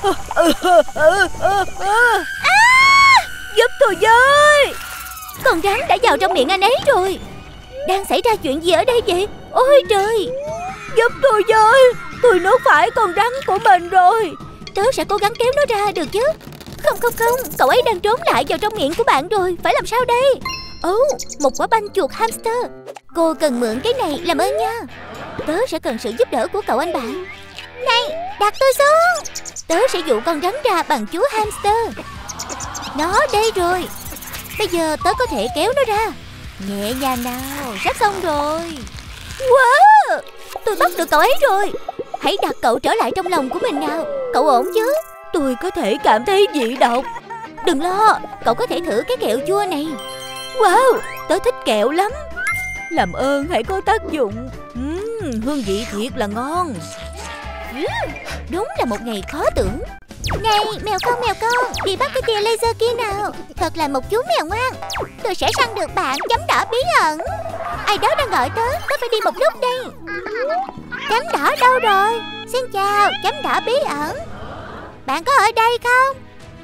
À, giúp tôi với. Con rắn đã vào trong miệng anh ấy rồi. Đang xảy ra chuyện gì ở đây vậy? Ôi trời, giúp tôi với. Tôi nuốt phải con rắn của mình rồi. Tớ sẽ cố gắng kéo nó ra được chứ. Không không không, cậu ấy đang trốn lại vào trong miệng của bạn rồi. Phải làm sao đây? Ồ, oh, một quả banh chuột hamster. Cô cần mượn cái này làm ơn nha. Tớ sẽ cần sự giúp đỡ của cậu anh bạn. Này, đặt tôi xuống. Tớ sẽ dụ con rắn ra bằng chú hamster. Nó đây rồi. Bây giờ tớ có thể kéo nó ra. Nhẹ nhàng nào, sắp xong rồi. Wow, tôi bắt được cậu ấy rồi. Hãy đặt cậu trở lại trong lòng của mình nào. Cậu ổn chứ? Tôi có thể cảm thấy vị độc. Đừng lo, cậu có thể thử cái kẹo chua này. Wow, tớ thích kẹo lắm. Làm ơn hãy có tác dụng. uhm, Hương vị thiệt là ngon. uhm, Đúng là một ngày khó tưởng. Này mèo con mèo con, đi bắt cái tia laser kia nào. Thật là một chú mèo ngoan. Tôi sẽ săn được bạn chấm đỏ bí ẩn. Ai đó đang gọi tớ, tớ phải đi một lúc đây. Chấm đỏ đâu rồi? Xin chào, chấm đỏ bí ẩn. Bạn có ở đây không?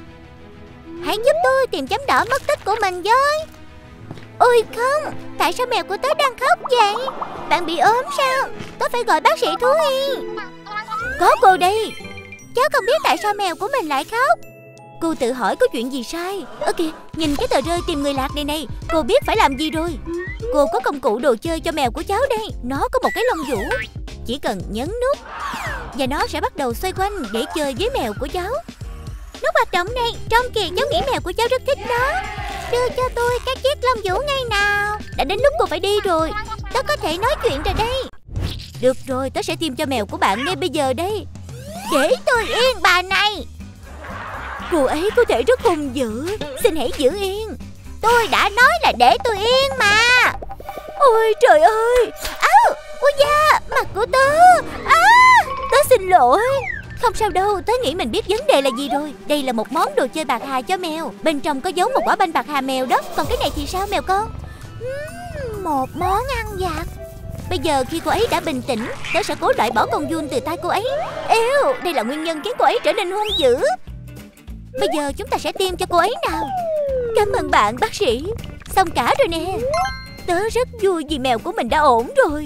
Hãy giúp tôi tìm chấm đỏ mất tích của mình với. Ôi không, tại sao mèo của tớ đang khóc vậy? Bạn bị ốm sao? Tớ phải gọi bác sĩ thú y. Có cô đây. Cháu không biết tại sao mèo của mình lại khóc. Cô tự hỏi có chuyện gì sai. Ơ kìa, nhìn cái tờ rơi tìm người lạc này này. Cô biết phải làm gì rồi. Cô có công cụ đồ chơi cho mèo của cháu đây. Nó có một cái lông vũ. Chỉ cần nhấn nút và nó sẽ bắt đầu xoay quanh để chơi với mèo của cháu. Nút hoạt động này trông kìa, cháu nghĩ mèo của cháu rất thích nó. Đưa cho tôi cái chiếc lông vũ ngay nào. Đã đến lúc cô phải đi rồi. Tớ có thể nói chuyện rồi đây. Được rồi, tớ sẽ tìm cho mèo của bạn ngay bây giờ đây. Để tôi yên bà này. Cô ấy có thể rất hung dữ. Xin hãy giữ yên. Tôi đã nói là để tôi yên mà. Ôi trời ơi. Áo, ôi da, mặt của tớ. À, tớ xin lỗi. Không sao đâu, tớ nghĩ mình biết vấn đề là gì rồi. Đây là một món đồ chơi bạc hà cho mèo. Bên trong có giấu một quả banh bạc hà mèo đó. Còn cái này thì sao mèo con? uhm, Một món ăn vặt. Bây giờ khi cô ấy đã bình tĩnh, tớ sẽ cố loại bỏ con giun từ tay cô ấy. Êu, đây là nguyên nhân khiến cô ấy trở nên hung dữ. Bây giờ chúng ta sẽ tiêm cho cô ấy nào. Cảm ơn bạn bác sĩ. Xong cả rồi nè. Tớ rất vui vì mèo của mình đã ổn rồi.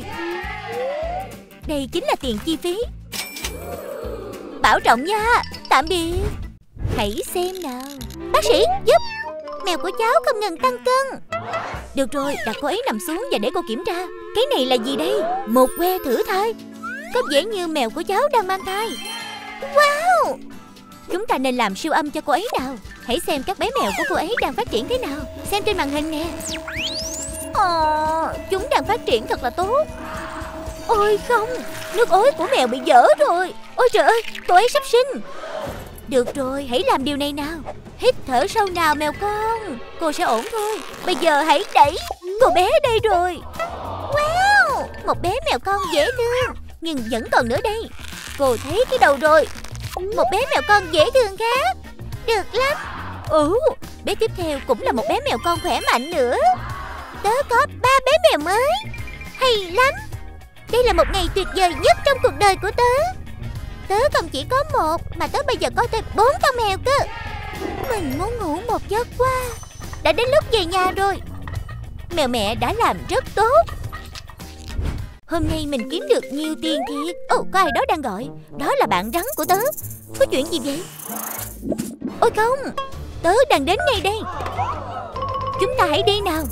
Đây chính là tiền chi phí. Bảo trọng nha. Tạm biệt. Hãy xem nào. Bác sĩ giúp. Mèo của cháu không ngừng tăng cân. Được rồi, đặt cô ấy nằm xuống và để cô kiểm tra. Cái này là gì đây? Một que thử thai. Có vẻ như mèo của cháu đang mang thai. Wow. Chúng ta nên làm siêu âm cho cô ấy nào. Hãy xem các bé mèo của cô ấy đang phát triển thế nào. Xem trên màn hình nè. Ồ, chúng đang phát triển thật là tốt. Ôi không, nước ối của mèo bị dở rồi. Ôi trời ơi, cô ấy sắp sinh. Được rồi, hãy làm điều này nào. Hít thở sâu nào mèo con. Cô sẽ ổn thôi. Bây giờ hãy đẩy. Cô bé đây rồi. Wow, một bé mèo con dễ thương. Nhưng vẫn còn nữa đây. Cô thấy cái đầu rồi. Một bé mèo con dễ thương khác. Được lắm. Ừ, bé tiếp theo cũng là một bé mèo con khỏe mạnh nữa. Tớ có ba bé mèo mới. Hay lắm. Đây là một ngày tuyệt vời nhất trong cuộc đời của tớ. Tớ không chỉ có một, mà tớ bây giờ có tới bốn con mèo cơ. Mình muốn ngủ một giấc quá. Đã đến lúc về nhà rồi. Mèo mẹ đã làm rất tốt. Hôm nay mình kiếm được nhiều tiền thiệt. Ồ, có ai đó đang gọi. Đó là bạn rắn của tớ. Có chuyện gì vậy? Ôi không, tớ đang đến ngay đây. Chúng ta hãy đi nào.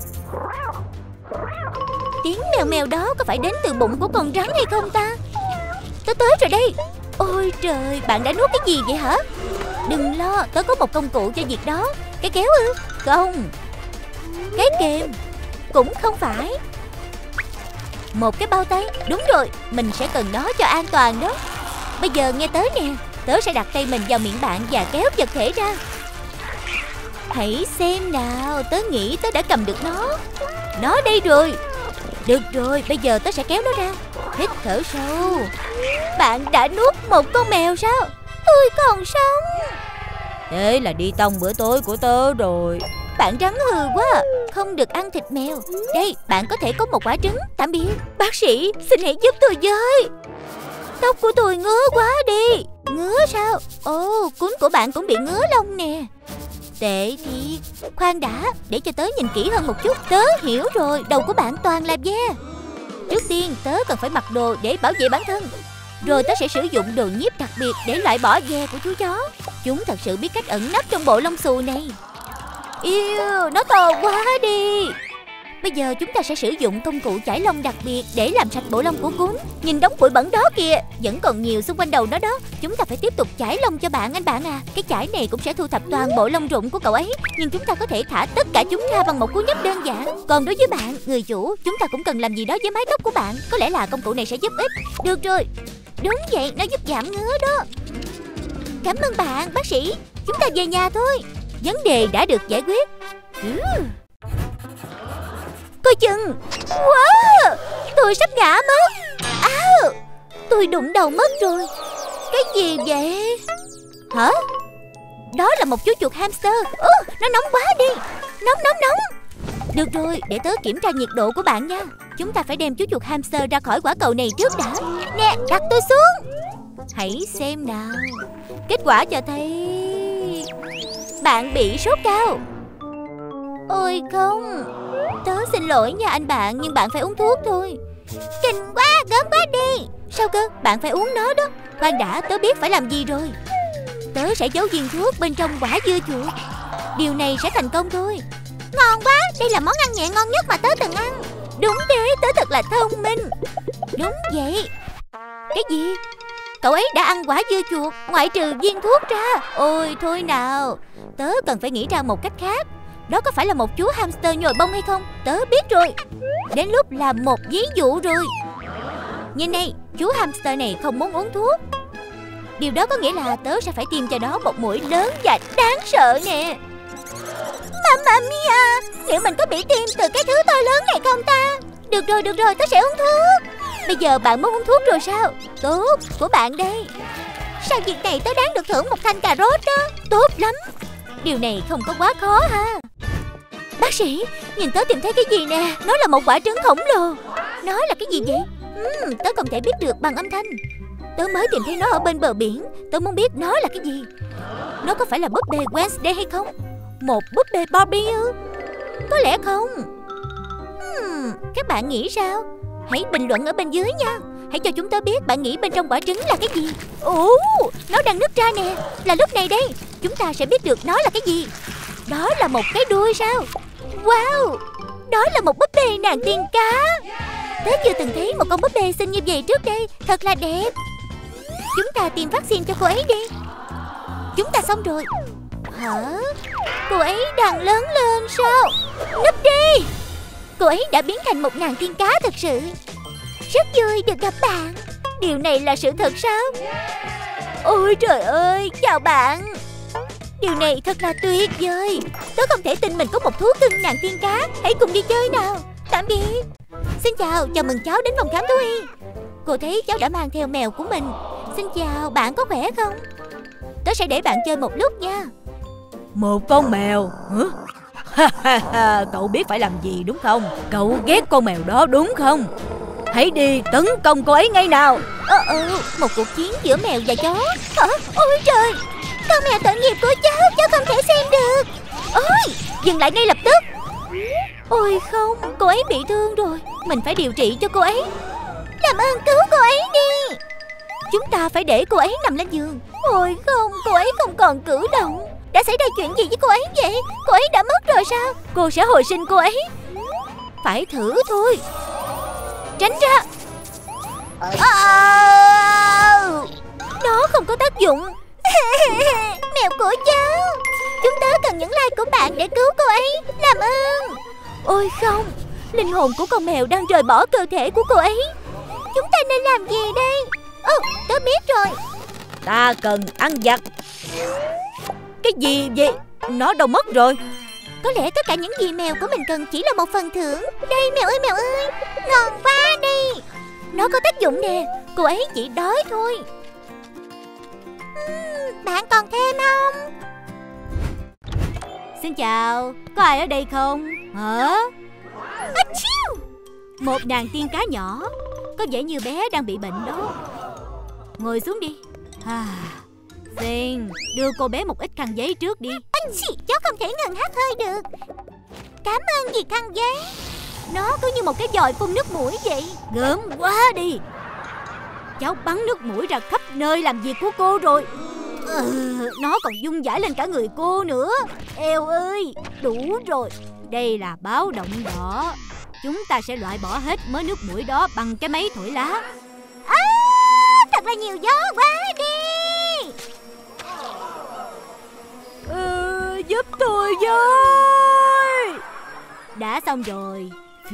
Tiếng mèo mèo đó có phải đến từ bụng của con rắn hay không ta? Tớ tới rồi đây. Ôi trời, bạn đã nuốt cái gì vậy hả? Đừng lo, tớ có một công cụ cho việc đó. Cái kéo ư? Không. Cái kềm? Cũng không phải. Một cái bao tay? Đúng rồi, mình sẽ cần nó cho an toàn đó. Bây giờ nghe tớ nè. Tớ sẽ đặt tay mình vào miệng bạn và kéo vật thể ra. Hãy xem nào, tớ nghĩ tớ đã cầm được nó. Nó đây rồi. Được rồi, bây giờ tớ sẽ kéo nó ra. Hít thở sâu. Bạn đã nuốt một con mèo sao? Tôi còn sống. Thế là đi tong bữa tối của tớ rồi. Bạn rắn hừ quá, không được ăn thịt mèo. Đây, bạn có thể có một quả trứng. Tạm biệt. Bác sĩ, xin hãy giúp tôi với. Tóc của tôi ngứa quá đi. Ngứa sao? Ồ, cuốn của bạn cũng bị ngứa lông nè. Tệ thiệt. Khoan đã, để cho tớ nhìn kỹ hơn một chút. Tớ hiểu rồi, đầu của bạn toàn là ve. Trước tiên tớ cần phải mặc đồ để bảo vệ bản thân. Rồi tớ sẽ sử dụng đồ nhiếp đặc biệt để loại bỏ ve của chú chó. Chúng thật sự biết cách ẩn nấp trong bộ lông xù này. Yêu, nó to quá đi. Bây giờ chúng ta sẽ sử dụng công cụ chải lông đặc biệt để làm sạch bộ lông của cún. Nhìn đống bụi bẩn đó kìa, vẫn còn nhiều xung quanh đầu nó đó. Chúng ta phải tiếp tục chải lông cho bạn anh bạn à. Cái chải này cũng sẽ thu thập toàn bộ lông rụng của cậu ấy. Nhưng chúng ta có thể thả tất cả chúng ra bằng một cú nhấp đơn giản. Còn đối với bạn, người chủ, chúng ta cũng cần làm gì đó với mái tóc của bạn. Có lẽ là công cụ này sẽ giúp ích. Được rồi, đúng vậy, nó giúp giảm ngứa đó. Cảm ơn bạn, bác sĩ. Chúng ta về nhà thôi. Vấn đề đã được giải quyết. ừ. Coi chừng. Wow, tôi sắp ngã mất. Áo, tôi đụng đầu mất rồi. Cái gì vậy? Hả? Đó là một chú chuột hamster. Ồ, nó nóng quá đi. Nóng nóng nóng. Được rồi, để tớ kiểm tra nhiệt độ của bạn nha. Chúng ta phải đem chú chuột hamster ra khỏi quả cầu này trước đã. Nè, đặt tôi xuống. Hãy xem nào. Kết quả cho thấy bạn bị sốt cao. Ôi không, tớ xin lỗi nha anh bạn, nhưng bạn phải uống thuốc thôi. Kinh quá, gớm quá đi. Sao cơ, bạn phải uống nó đó. Khoan đã, tớ biết phải làm gì rồi. Tớ sẽ giấu viên thuốc bên trong quả dưa chuột. Điều này sẽ thành công thôi. Ngon quá, đây là món ăn nhẹ ngon nhất mà tớ từng ăn. Đúng thế, tớ thật là thông minh. Đúng vậy. Cái gì? Cậu ấy đã ăn quả dưa chuột, ngoại trừ viên thuốc ra. Ôi thôi nào, tớ cần phải nghĩ ra một cách khác. Đó có phải là một chú hamster nhồi bông hay không? Tớ biết rồi. Đến lúc làm một ví dụ rồi. Nhìn này, chú hamster này không muốn uống thuốc. Điều đó có nghĩa là tớ sẽ phải tìm cho nó một mũi lớn và đáng sợ nè. Mamma mia, liệu mình có bị tiêm từ cái thứ to lớn này không ta? Được rồi, được rồi, tớ sẽ uống thuốc. Bây giờ bạn muốn uống thuốc rồi sao? Tốt, của bạn đây. Sau việc này tớ đáng được thưởng một thanh cà rốt đó. Tốt lắm. Điều này không có quá khó ha. Bác sĩ, nhìn tớ tìm thấy cái gì nè. Nó là một quả trứng khổng lồ. Nó là cái gì vậy? uhm, Tớ không thể biết được bằng âm thanh. Tớ mới tìm thấy nó ở bên bờ biển. Tớ muốn biết nó là cái gì. Nó có phải là búp bê Wednesday hay không? Một búp bê Barbie ư? Có lẽ không. uhm, Các bạn nghĩ sao? Hãy bình luận ở bên dưới nha. Hãy cho chúng tớ biết bạn nghĩ bên trong quả trứng là cái gì. Ồ, nó đang nứt ra nè. Là lúc này đây chúng ta sẽ biết được nó là cái gì. Đó là một cái đuôi sao? Wow, đó là một búp bê nàng tiên cá. Tớ chưa từng thấy một con búp bê xinh như vậy trước đây. Thật là đẹp. Chúng ta tiêm vaccine cho cô ấy đi. Chúng ta xong rồi. Hả? Cô ấy đang lớn lên sao? Núp đi. Cô ấy đã biến thành một nàng tiên cá thật sự. Rất vui được gặp bạn. Điều này là sự thật sao? Ôi trời ơi, chào bạn. Điều này thật là tuyệt vời. Tớ không thể tin mình có một thú cưng nàng tiên cá. Hãy cùng đi chơi nào. Tạm biệt. Xin chào, chào mừng cháu đến phòng khám thú y. Cô thấy cháu đã mang theo mèo của mình. Xin chào, bạn có khỏe không? Tớ sẽ để bạn chơi một lúc nha. Một con mèo hả? Cậu biết phải làm gì đúng không? Cậu ghét con mèo đó đúng không? Hãy đi tấn công cô ấy ngay nào. Ờ ờ, một cuộc chiến giữa mèo và chó. Hả? Ôi trời, con mèo tội nghiệp của cháu, cháu không thể xem được. Ôi, dừng lại ngay lập tức. Ôi không, cô ấy bị thương rồi. Mình phải điều trị cho cô ấy. Làm ơn cứu cô ấy đi. Chúng ta phải để cô ấy nằm lên giường. Ôi không, cô ấy không còn cử động. Đã xảy ra chuyện gì với cô ấy vậy? Cô ấy đã mất rồi sao? Cô sẽ hồi sinh cô ấy. Phải thử thôi. Tránh ra. À... Nó không có tác dụng. Mèo của cháu, chúng tớ cần những like của bạn để cứu cô ấy. Làm ơn. Ôi không, linh hồn của con mèo đang rời bỏ cơ thể của cô ấy. Chúng ta nên làm gì đây? Ồ, tớ biết rồi. Ta cần ăn vặt. Cái gì vậy? Nó đâu mất rồi. Có lẽ tất cả những gì mèo của mình cần chỉ là một phần thưởng. Đây mèo ơi mèo ơi, ngon quá đi. Nó có tác dụng nè. Cô ấy chỉ đói thôi. uhm, Bạn còn thêm không? Xin chào, có ai ở đây không? Hả? Achoo! Một nàng tiên cá nhỏ. Có vẻ như bé đang bị bệnh đó. Ngồi xuống đi. à, Xin, đưa cô bé một ít khăn giấy trước đi. Anh chị, cháu không thể ngừng hắt hơi được. Cảm ơn dì khăn giấy. Nó cứ như một cái vòi phun nước mũi vậy. Gớm quá đi. Cháu bắn nước mũi ra khắp nơi làm việc của cô rồi. ừ, Nó còn dung dãi lên cả người cô nữa. Eo ơi, đủ rồi. Đây là báo động đỏ. Chúng ta sẽ loại bỏ hết mớ nước mũi đó bằng cái máy thổi lá. À, thật là nhiều gió quá đi. ừ, Giúp tôi với. Đã xong rồi.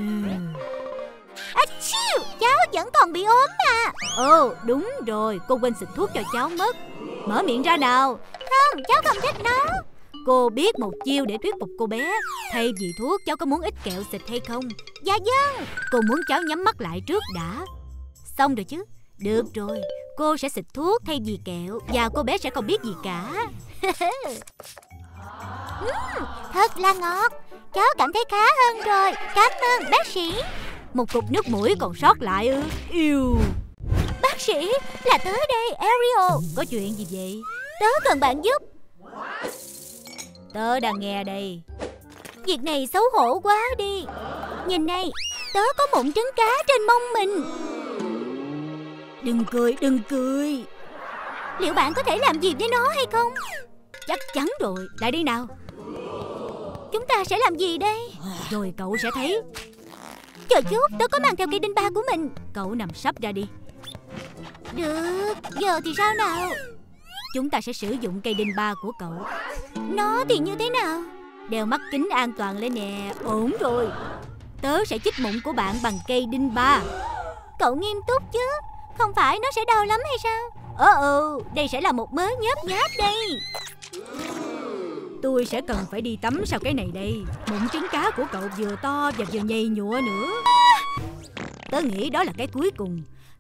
Achoo, cháu vẫn còn bị ốm mà. Ồ, đúng rồi, cô quên xịt thuốc cho cháu mất. Mở miệng ra nào. Không, cháu không thích nó. Cô biết một chiêu để thuyết phục cô bé. Thay vì thuốc, cháu có muốn ít kẹo xịt hay không? Dạ vâng. Cô muốn cháu nhắm mắt lại trước đã. Xong rồi chứ. Được rồi, cô sẽ xịt thuốc thay vì kẹo. Và cô bé sẽ không biết gì cả. uhm, Thật là ngọt. Cháu cảm thấy khá hơn rồi. Cảm ơn bác sĩ. Một cục nước mũi còn sót lại ư? Yêu. Bác sĩ, là tớ đây, Ariel. Có chuyện gì vậy? Tớ cần bạn giúp. Tớ đang nghe đây. Việc này xấu hổ quá đi. Nhìn này, tớ có mụn trứng cá trên mông mình. Đừng cười, đừng cười. Liệu bạn có thể làm gì với nó hay không? Chắc chắn rồi, lại đi nào. Chúng ta sẽ làm gì đây? Rồi cậu sẽ thấy. Chờ chút, tớ có mang theo cây đinh ba của mình. Cậu nằm sấp ra đi. Được, giờ thì sao nào? Chúng ta sẽ sử dụng cây đinh ba của cậu. Nó thì như thế nào? Đeo mắt kính an toàn lên nè. Ổn rồi. Tớ sẽ chích mụn của bạn bằng cây đinh ba. Cậu nghiêm túc chứ? Không phải nó sẽ đau lắm hay sao? Ờ ừ, đây sẽ là một mớ nhớp nháp đây. Tôi sẽ cần phải đi tắm sau cái này đây. Mụn trứng cá của cậu vừa to và vừa nhầy nhụa nữa. Tớ nghĩ đó là cái cuối cùng.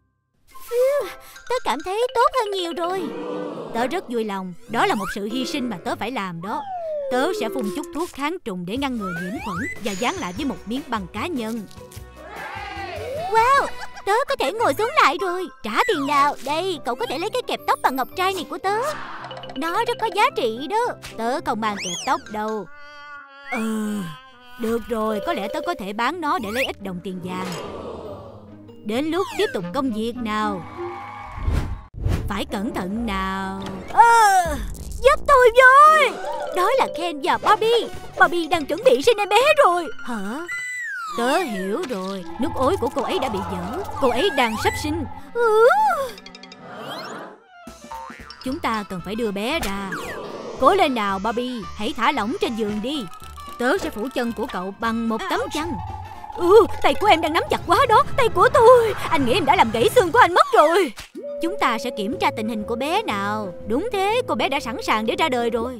Tớ cảm thấy tốt hơn nhiều rồi. Tớ rất vui lòng. Đó là một sự hy sinh mà tớ phải làm đó. Tớ sẽ phun chút thuốc kháng trùng để ngăn ngừa nhiễm khuẩn và dán lại với một miếng băng cá nhân. Wow, tớ có thể ngồi xuống lại rồi. Trả tiền nào? Đây, cậu có thể lấy cái kẹp tóc bằng ngọc trai này của tớ. Nó rất có giá trị đó. Tớ không mang kẹp tóc đâu. Ừ, được rồi, có lẽ tớ có thể bán nó để lấy ít đồng tiền vàng. Đến lúc tiếp tục công việc nào. Phải cẩn thận nào. à, Giúp tôi với. Đó là Ken và Barbie. Barbie đang chuẩn bị sinh em bé rồi. Hả? Tớ hiểu rồi. Nước ối của cô ấy đã bị vỡ. Cô ấy đang sắp sinh. ừ. Chúng ta cần phải đưa bé ra. Cố lên nào Barbie. Hãy thả lỏng trên giường đi. Tớ sẽ phủ chân của cậu bằng một tấm chăn. Ừ, tay của em đang nắm chặt quá đó. Tay của tôi. Anh nghĩ em đã làm gãy xương của anh mất rồi. Chúng ta sẽ kiểm tra tình hình của bé nào. Đúng thế, cô bé đã sẵn sàng để ra đời rồi.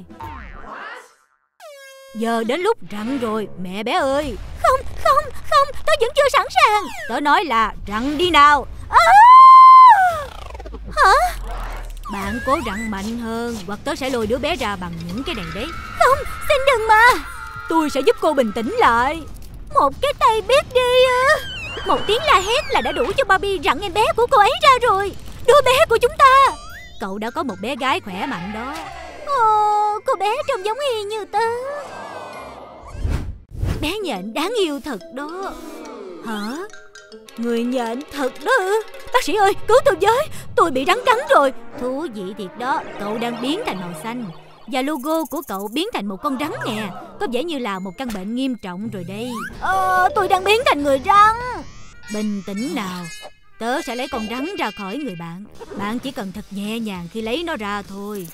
Giờ đến lúc rặn rồi, mẹ bé ơi. Không, không, không, tớ vẫn chưa sẵn sàng. Tớ nói là rặn đi nào. à! Hả? Bạn cố rặn mạnh hơn, hoặc tớ sẽ lôi đứa bé ra bằng những cái này đấy. Không, xin đừng mà. Tôi sẽ giúp cô bình tĩnh lại. Một cái tay biết đi à. Một tiếng la hét là đã đủ cho Barbie rặn em bé của cô ấy ra rồi. Đứa bé của chúng ta. Cậu đã có một bé gái khỏe mạnh đó. Ồ, cô bé trông giống y như tớ. bé nhện đáng yêu thật đó. Hả? Người nhện thật đó ư? Bác sĩ ơi, cứu tôi với, tôi bị rắn cắn rồi. Thú vị thiệt đó, cậu đang biến thành màu xanh và logo của cậu biến thành một con rắn nè. Có vẻ như là một căn bệnh nghiêm trọng rồi đây. Ờ, tôi đang biến thành người rắn. Bình tĩnh nào, tớ sẽ lấy con rắn ra khỏi người bạn. Bạn chỉ cần thật nhẹ nhàng khi lấy nó ra thôi.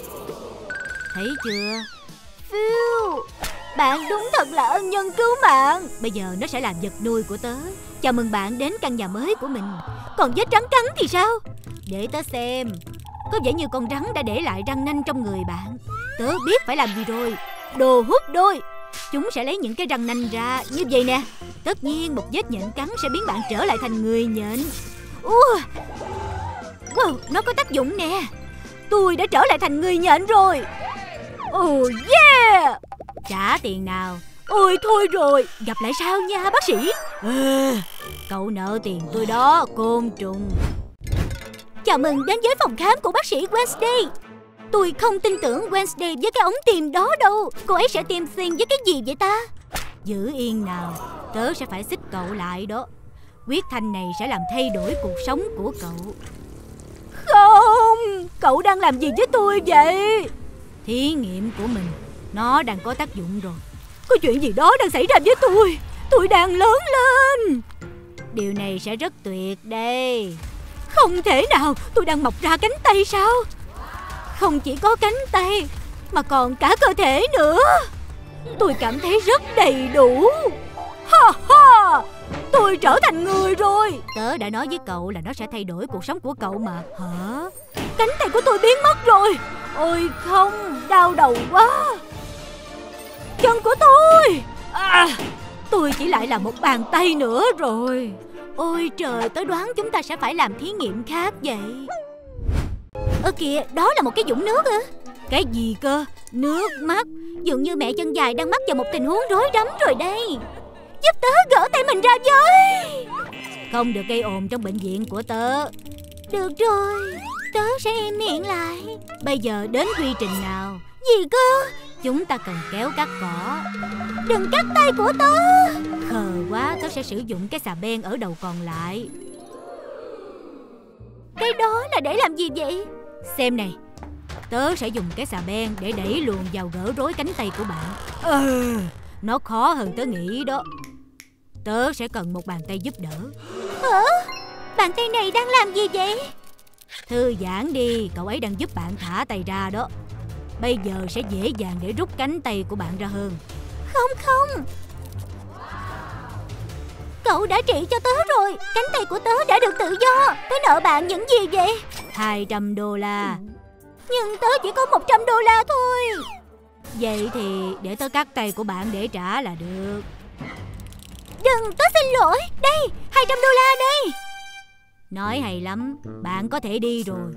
Thấy chưa? Phiu, bạn đúng thật là ân nhân cứu mạng. Bây giờ nó sẽ làm vật nuôi của tớ. Chào mừng bạn đến căn nhà mới của mình. Còn vết rắn cắn thì sao? Để tớ xem. Có vẻ như con rắn đã để lại răng nanh trong người bạn. Tớ biết phải làm gì rồi. Đồ hút đôi. Chúng sẽ lấy những cái răng nanh ra như vậy nè. Tất nhiên một vết nhện cắn sẽ biến bạn trở lại thành người nhện. Ủa, wow, nó có tác dụng nè. Tôi đã trở lại thành người nhện rồi. Oh yeah. Trả tiền nào. Ôi thôi rồi, gặp lại sau nha bác sĩ. À, cậu nợ tiền tôi đó, côn trùng. Chào mừng đến với phòng khám của bác sĩ Wednesday. Tôi không tin tưởng Wednesday với cái ống tìm đó đâu. Cô ấy sẽ tìm xuyên với cái gì vậy ta? Giữ yên nào, tớ sẽ phải xích cậu lại đó. Huyết thanh này sẽ làm thay đổi cuộc sống của cậu. Không, cậu đang làm gì với tôi vậy? Thí nghiệm của mình, nó đang có tác dụng rồi. Có chuyện gì đó đang xảy ra với tôi. Tôi đang lớn lên. Điều này sẽ rất tuyệt đây. Không thể nào, tôi đang mọc ra cánh tay sao? Không chỉ có cánh tay mà còn cả cơ thể nữa. Tôi cảm thấy rất đầy đủ. Ha ha, tôi trở thành người rồi. Tớ đã nói với cậu là nó sẽ thay đổi cuộc sống của cậu mà. Hả? Cánh tay của tôi biến mất rồi. Ôi không, đau đầu quá. Chân của tôi à, tôi chỉ lại là một bàn tay nữa rồi. Ôi trời, tớ đoán chúng ta sẽ phải làm thí nghiệm khác vậy. Ơ kìa, đó là một cái vũng nước ư? Cái gì cơ? Nước mắt. Dường như mẹ chân dài đang mắc vào một tình huống rối rắm rồi đây. Giúp tớ gỡ tay mình ra với. Không được gây ồn trong bệnh viện của tớ. Được rồi, tớ sẽ im miệng lại. Bây giờ đến quy trình nào. Gì cơ? Chúng ta cần kéo cắt cỏ. Đừng cắt tay của tớ. Khờ quá, tớ sẽ sử dụng cái xà beng ở đầu còn lại. Cái đó là để làm gì vậy? Xem này, tớ sẽ dùng cái xà beng để đẩy luồn vào gỡ rối cánh tay của bạn. Ừ, nó khó hơn tớ nghĩ đó. Tớ sẽ cần một bàn tay giúp đỡ. Hả? Bàn tay này đang làm gì vậy? Thư giãn đi, cậu ấy đang giúp bạn thả tay ra đó. Bây giờ sẽ dễ dàng để rút cánh tay của bạn ra hơn. Không không, cậu đã trị cho tớ rồi. Cánh tay của tớ đã được tự do. Tớ nợ bạn những gì vậy? Hai trăm đô la. Nhưng tớ chỉ có một trăm đô la thôi. Vậy thì để tớ cắt tay của bạn để trả là được. Đừng, tớ xin lỗi. Đây, hai trăm đô la đây. Nói hay lắm, bạn có thể đi rồi.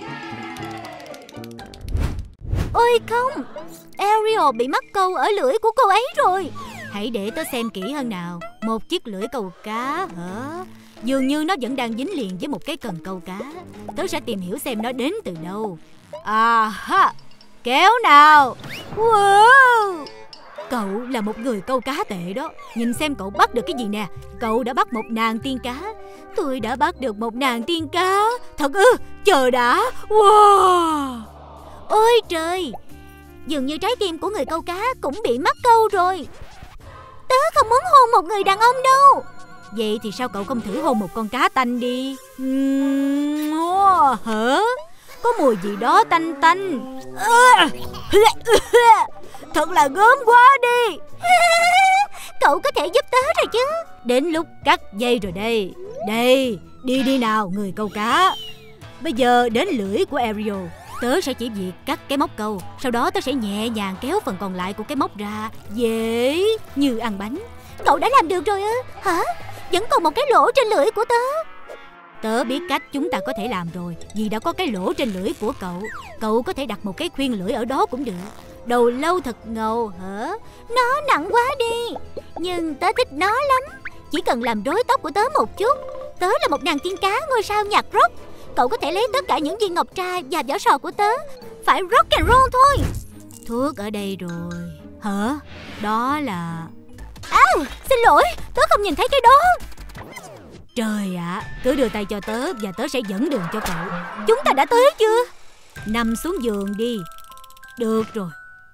Ôi không, Ariel bị mắc câu ở lưỡi của cô ấy rồi. Hãy để tớ xem kỹ hơn nào. Một chiếc lưỡi câu cá hả? Dường như nó vẫn đang dính liền với một cái cần câu cá. Tớ sẽ tìm hiểu xem nó đến từ đâu. À ha, kéo nào. Wow, cậu là một người câu cá tệ đó. Nhìn xem cậu bắt được cái gì nè. Cậu đã bắt một nàng tiên cá. Tôi đã bắt được một nàng tiên cá. Thật ư? Chờ đã. Wow. Ôi trời, dường như trái tim của người câu cá cũng bị mắc câu rồi. Tớ không muốn hôn một người đàn ông đâu. Vậy thì sao cậu không thử hôn một con cá tanh đi? Uhm, oh, hả? Có mùi gì đó tanh tanh. À, thật là gớm quá đi. Cậu có thể giúp tớ rồi chứ. Đến lúc cắt dây rồi đây. Đây, đi đi nào người câu cá. Bây giờ đến lưỡi của Ariel. Tớ sẽ chỉ việc cắt cái móc câu. Sau đó tớ sẽ nhẹ nhàng kéo phần còn lại của cái móc ra. Dễ như ăn bánh. Cậu đã làm được rồi ư? Hả? Vẫn còn một cái lỗ trên lưỡi của tớ. Tớ biết cách chúng ta có thể làm rồi. Vì đã có cái lỗ trên lưỡi của cậu. Cậu có thể đặt một cái khuyên lưỡi ở đó cũng được. Đầu lâu thật ngầu hả? Nó nặng quá đi. Nhưng tớ thích nó lắm. Chỉ cần làm rối tóc của tớ một chút. Tớ là một nàng tiên cá ngôi sao nhạc rock. Cậu có thể lấy tất cả những viên ngọc trai và vỏ sò của tớ. Phải rock and roll thôi. Thuốc ở đây rồi. Hả? Đó là... Áo, xin lỗi, tớ không nhìn thấy cái đó. Trời ạ, à, cứ đưa tay cho tớ và tớ sẽ dẫn đường cho cậu. Chúng ta đã tới chưa? Nằm xuống giường đi. Được rồi.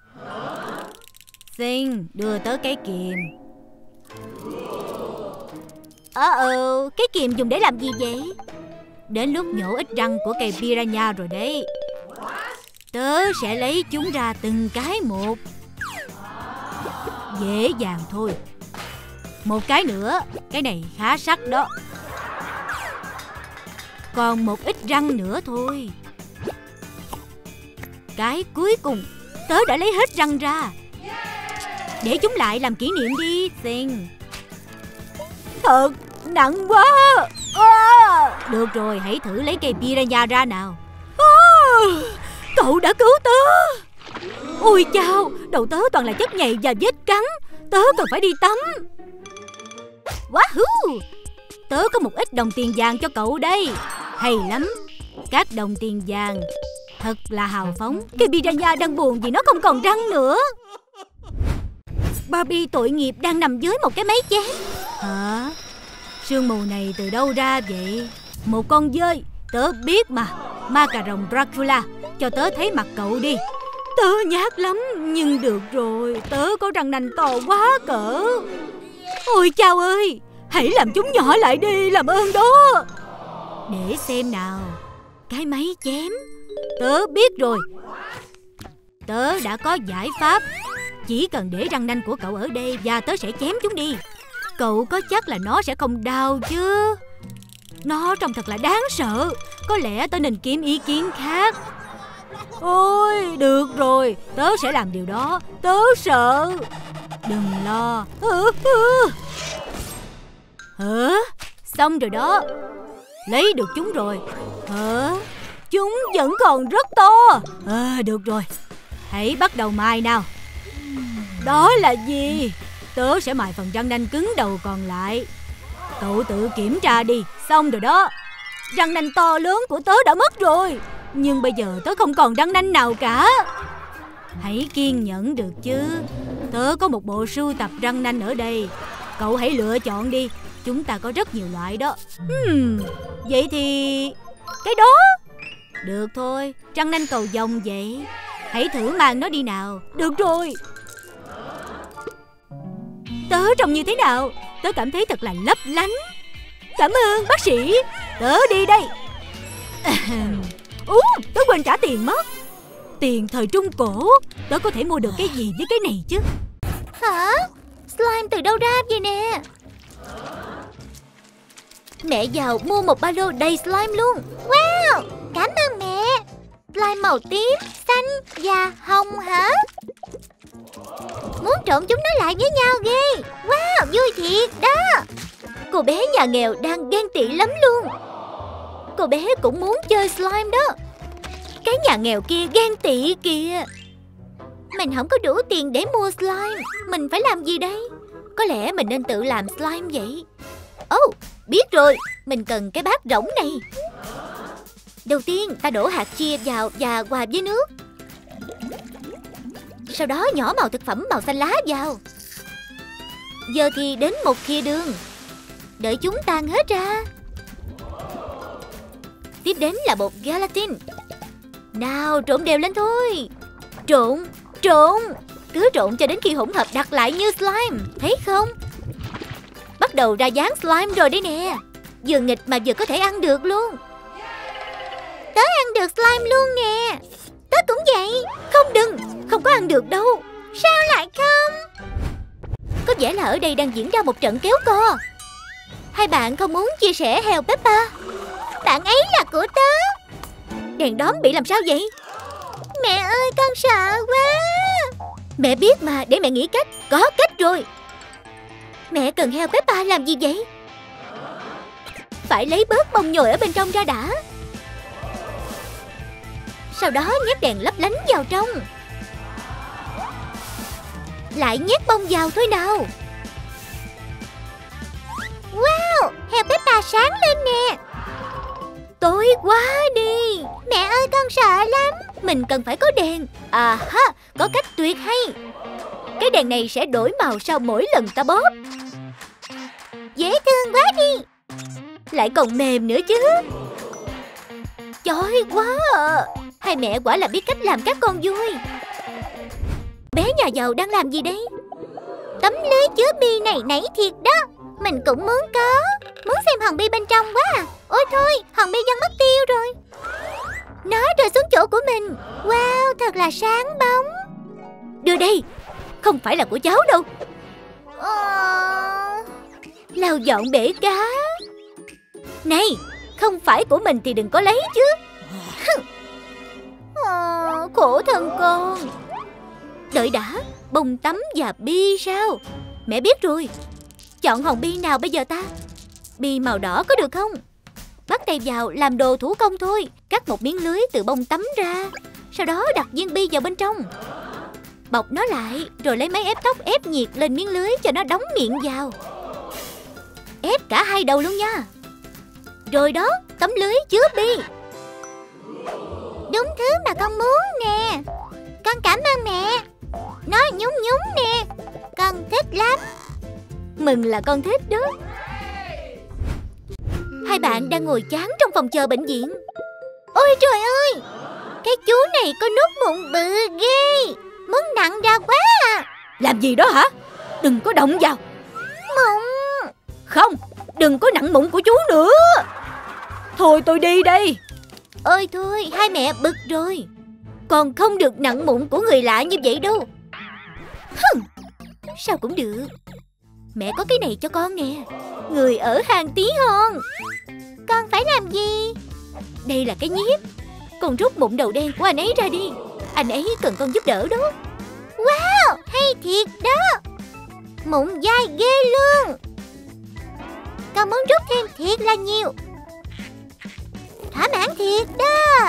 Xin, đưa tớ cái kìm. Ờ ờ, cái kìm dùng để làm gì vậy? Đến lúc nhổ ít răng của cây piranha rồi đấy. Tớ sẽ lấy chúng ra từng cái một. Dễ dàng thôi. Một cái nữa, cái này khá sắc đó. Còn một ít răng nữa thôi. Cái cuối cùng, tớ đã lấy hết răng ra. Để chúng lại làm kỷ niệm đi, xin. Thật nặng quá. À, được rồi, hãy thử lấy cây piranha ra nào. À, cậu đã cứu tớ. Ôi chao, đầu tớ toàn là chất nhầy và vết cắn. Tớ cần phải đi tắm. Wahoo, tớ có một ít đồng tiền vàng cho cậu đây. Hay lắm. Các đồng tiền vàng thật là hào phóng. Cây piranha đang buồn vì nó không còn răng nữa. Barbie tội nghiệp đang nằm dưới một cái máy chém. Hả? Sương mù này từ đâu ra vậy? Một con dơi. Tớ biết mà. Ma cà rồng Dracula. Cho tớ thấy mặt cậu đi. Tớ nhát lắm. Nhưng được rồi, tớ có răng nanh to quá cỡ. Ôi chao ơi, hãy làm chúng nhỏ lại đi, làm ơn đó. Để xem nào. Cái máy chém. Tớ biết rồi. Tớ đã có giải pháp. Chỉ cần để răng nanh của cậu ở đây và tớ sẽ chém chúng đi. Cậu có chắc là nó sẽ không đau chứ? Nó trông thật là đáng sợ. Có lẽ tớ nên kiếm ý kiến khác. Ôi, được rồi, tớ sẽ làm điều đó. Tớ sợ. Đừng lo. Hả? Xong rồi đó. Lấy được chúng rồi. Hả? Chúng vẫn còn rất to. À, được rồi. Hãy bắt đầu mài nào. Đó là gì? Tớ sẽ mài phần răng nanh cứng đầu còn lại. Cậu tự kiểm tra đi. Xong rồi đó. Răng nanh to lớn của tớ đã mất rồi. Nhưng bây giờ tớ không còn răng nanh nào cả. Hãy kiên nhẫn được chứ. Tớ có một bộ sưu tập răng nanh ở đây. Cậu hãy lựa chọn đi. Chúng ta có rất nhiều loại đó. hmm, Vậy thì cái đó. Được thôi, răng nanh cầu vồng vậy. Hãy thử mang nó đi nào. Được rồi. Tớ trông như thế nào? Tớ cảm thấy thật là lấp lánh. Cảm ơn bác sĩ. Tớ đi đây. Ú, tớ quên trả tiền mất. Tiền thời Trung Cổ. Tớ có thể mua được cái gì với cái này chứ? Hả? Slime từ đâu ra vậy nè? Mẹ giàu mua một ba lô đầy slime luôn. Wow, cảm ơn mẹ. Slime màu tím, xanh và hồng hả? Muốn trộn chúng nó lại với nhau ghê. Wow, vui thiệt đó. Cô bé nhà nghèo đang ghen tị lắm luôn. Cô bé cũng muốn chơi slime đó. Cái nhà nghèo kia ghen tị kìa. Mình không có đủ tiền để mua slime. Mình phải làm gì đây? Có lẽ mình nên tự làm slime vậy. Ồ, oh, biết rồi. Mình cần cái bát rỗng này. Đầu tiên ta đổ hạt chia vào và hòa với nước. Sau đó nhỏ màu thực phẩm màu xanh lá vào. Giờ thì đến một thìa đường. Đợi chúng tan hết ra. Tiếp đến là bột gelatin. Nào, trộn đều lên thôi. Trộn, trộn. Cứ trộn cho đến khi hỗn hợp đặc lại như slime. Thấy không? Bắt đầu ra dáng slime rồi đấy nè. Vừa nghịch mà vừa có thể ăn được luôn. Tớ ăn được slime luôn nè. Tớ cũng vậy. Không đừng, không có ăn được đâu. Sao lại không? Có vẻ là ở đây đang diễn ra một trận kéo co. Hai bạn không muốn chia sẻ heo Peppa? Bạn ấy là của tớ. Đèn đóm bị làm sao vậy? Mẹ ơi, con sợ quá. Mẹ biết mà, để mẹ nghĩ cách. Có cách rồi. Mẹ cần heo Peppa làm gì vậy? Phải lấy bớt bông nhồi ở bên trong ra đã. Sau đó nhét đèn lấp lánh vào trong. Lại nhét bông vào thôi nào. Wow, heo Peppa sáng lên nè. Tối quá đi. Mẹ ơi, con sợ lắm. Mình cần phải có đèn. À ha, có cách tuyệt hay. Cái đèn này sẽ đổi màu sau mỗi lần ta bóp. Dễ thương quá đi. Lại còn mềm nữa chứ. Chói quá à. Hai mẹ quả là biết cách làm các con vui. Bé nhà giàu đang làm gì đấy? Tấm lưới chứa bi này nảy thiệt đó. Mình cũng muốn có. Muốn xem hòn bi bên trong quá à. Ôi thôi, hòn bi văng mất tiêu rồi. Nó rơi xuống chỗ của mình. Wow, thật là sáng bóng. Đưa đây. Không phải là của cháu đâu. ờ... Lau dọn bể cá. Này, không phải của mình thì đừng có lấy chứ. ờ... Khổ thân con. Đợi đã, bông tắm và bi sao? Mẹ biết rồi. Chọn hòn bi nào bây giờ ta? Bi màu đỏ có được không? Bắt tay vào làm đồ thủ công thôi. Cắt một miếng lưới từ bông tắm ra. Sau đó đặt viên bi vào bên trong. Bọc nó lại. Rồi lấy máy ép tóc ép nhiệt lên miếng lưới cho nó đóng miệng vào. Ép cả hai đầu luôn nha. Rồi đó, tấm lưới chứa bi. Đúng thứ mà con muốn nè. Con cảm ơn mẹ. Nó nhúng nhúng nè. Con thích lắm. Mừng là con thích đó. Hai bạn đang ngồi chán trong phòng chờ bệnh viện. Ôi trời ơi, cái chú này có nút mụn bự ghê. Muốn nặng ra quá à. Làm gì đó hả? Đừng có động vào. Mụn. Không, đừng có nặng mụn của chú nữa. Thôi tôi đi đây. Ôi thôi, hai mẹ bực rồi. Còn không được nặng mụn của người lạ như vậy đâu. Hừm, sao cũng được. Mẹ có cái này cho con nè. Người ở hang tí hon. Con phải làm gì? Đây là cái nhíp. Con rút mụn đầu đen của anh ấy ra đi. Anh ấy cần con giúp đỡ đó. Wow, hay thiệt đó. Mụn dai ghê luôn. Con muốn rút thêm thiệt là nhiều. Thỏa mãn thiệt đó.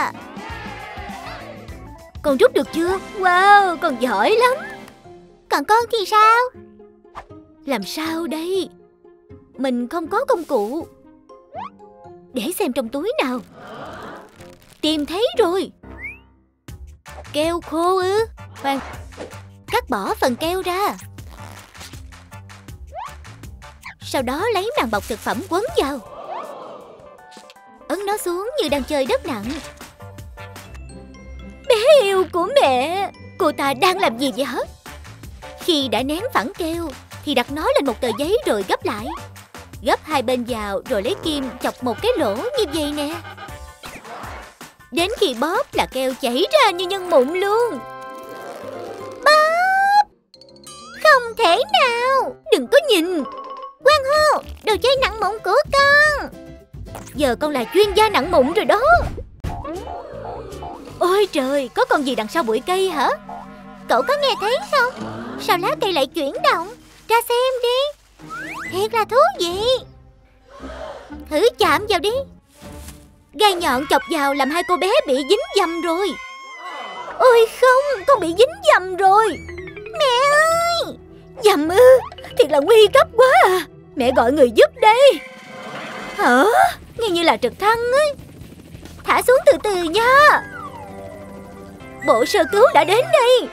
Con rút được chưa? Wow, con giỏi lắm. Còn con thì sao? Làm sao đây? Mình không có công cụ. Để xem trong túi nào. Tìm thấy rồi. Keo khô ư? Khoan, cắt bỏ phần keo ra. Sau đó lấy màng bọc thực phẩm quấn vào. Ấn nó xuống như đang chơi đất nặng. Bé yêu của mẹ, cô ta đang làm gì vậy hả? Khi đã nén phẳng keo thì đặt nó lên một tờ giấy rồi gấp lại. Gấp hai bên vào rồi lấy kim chọc một cái lỗ như vậy nè. Đến khi bóp là keo chảy ra như nhân mụn luôn. Bóp. Không thể nào. Đừng có nhìn. Quang hô, đồ chơi nặng mụn của con. Giờ con là chuyên gia nặng mụn rồi đó. Ôi trời, có con gì đằng sau bụi cây hả? Cậu có nghe thấy không? Sao lá cây lại chuyển động? Ra xem đi. Thiệt là thú vị. Thử chạm vào đi. Gai nhọn chọc vào làm hai cô bé bị dính dầm rồi. Ôi không, con bị dính dầm rồi. Mẹ ơi. Dầm ư? Thiệt là nguy cấp quá à. Mẹ gọi người giúp đây. Hả? Nghe như là trực thăng ấy. Thả xuống từ từ nha. Bộ sơ cứu đã đến đây.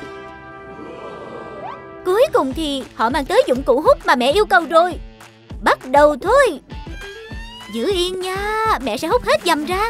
Cuối cùng thì họ mang tới dụng cụ hút mà mẹ yêu cầu rồi. Bắt đầu thôi. Giữ yên nha, mẹ sẽ hút hết dầm ra.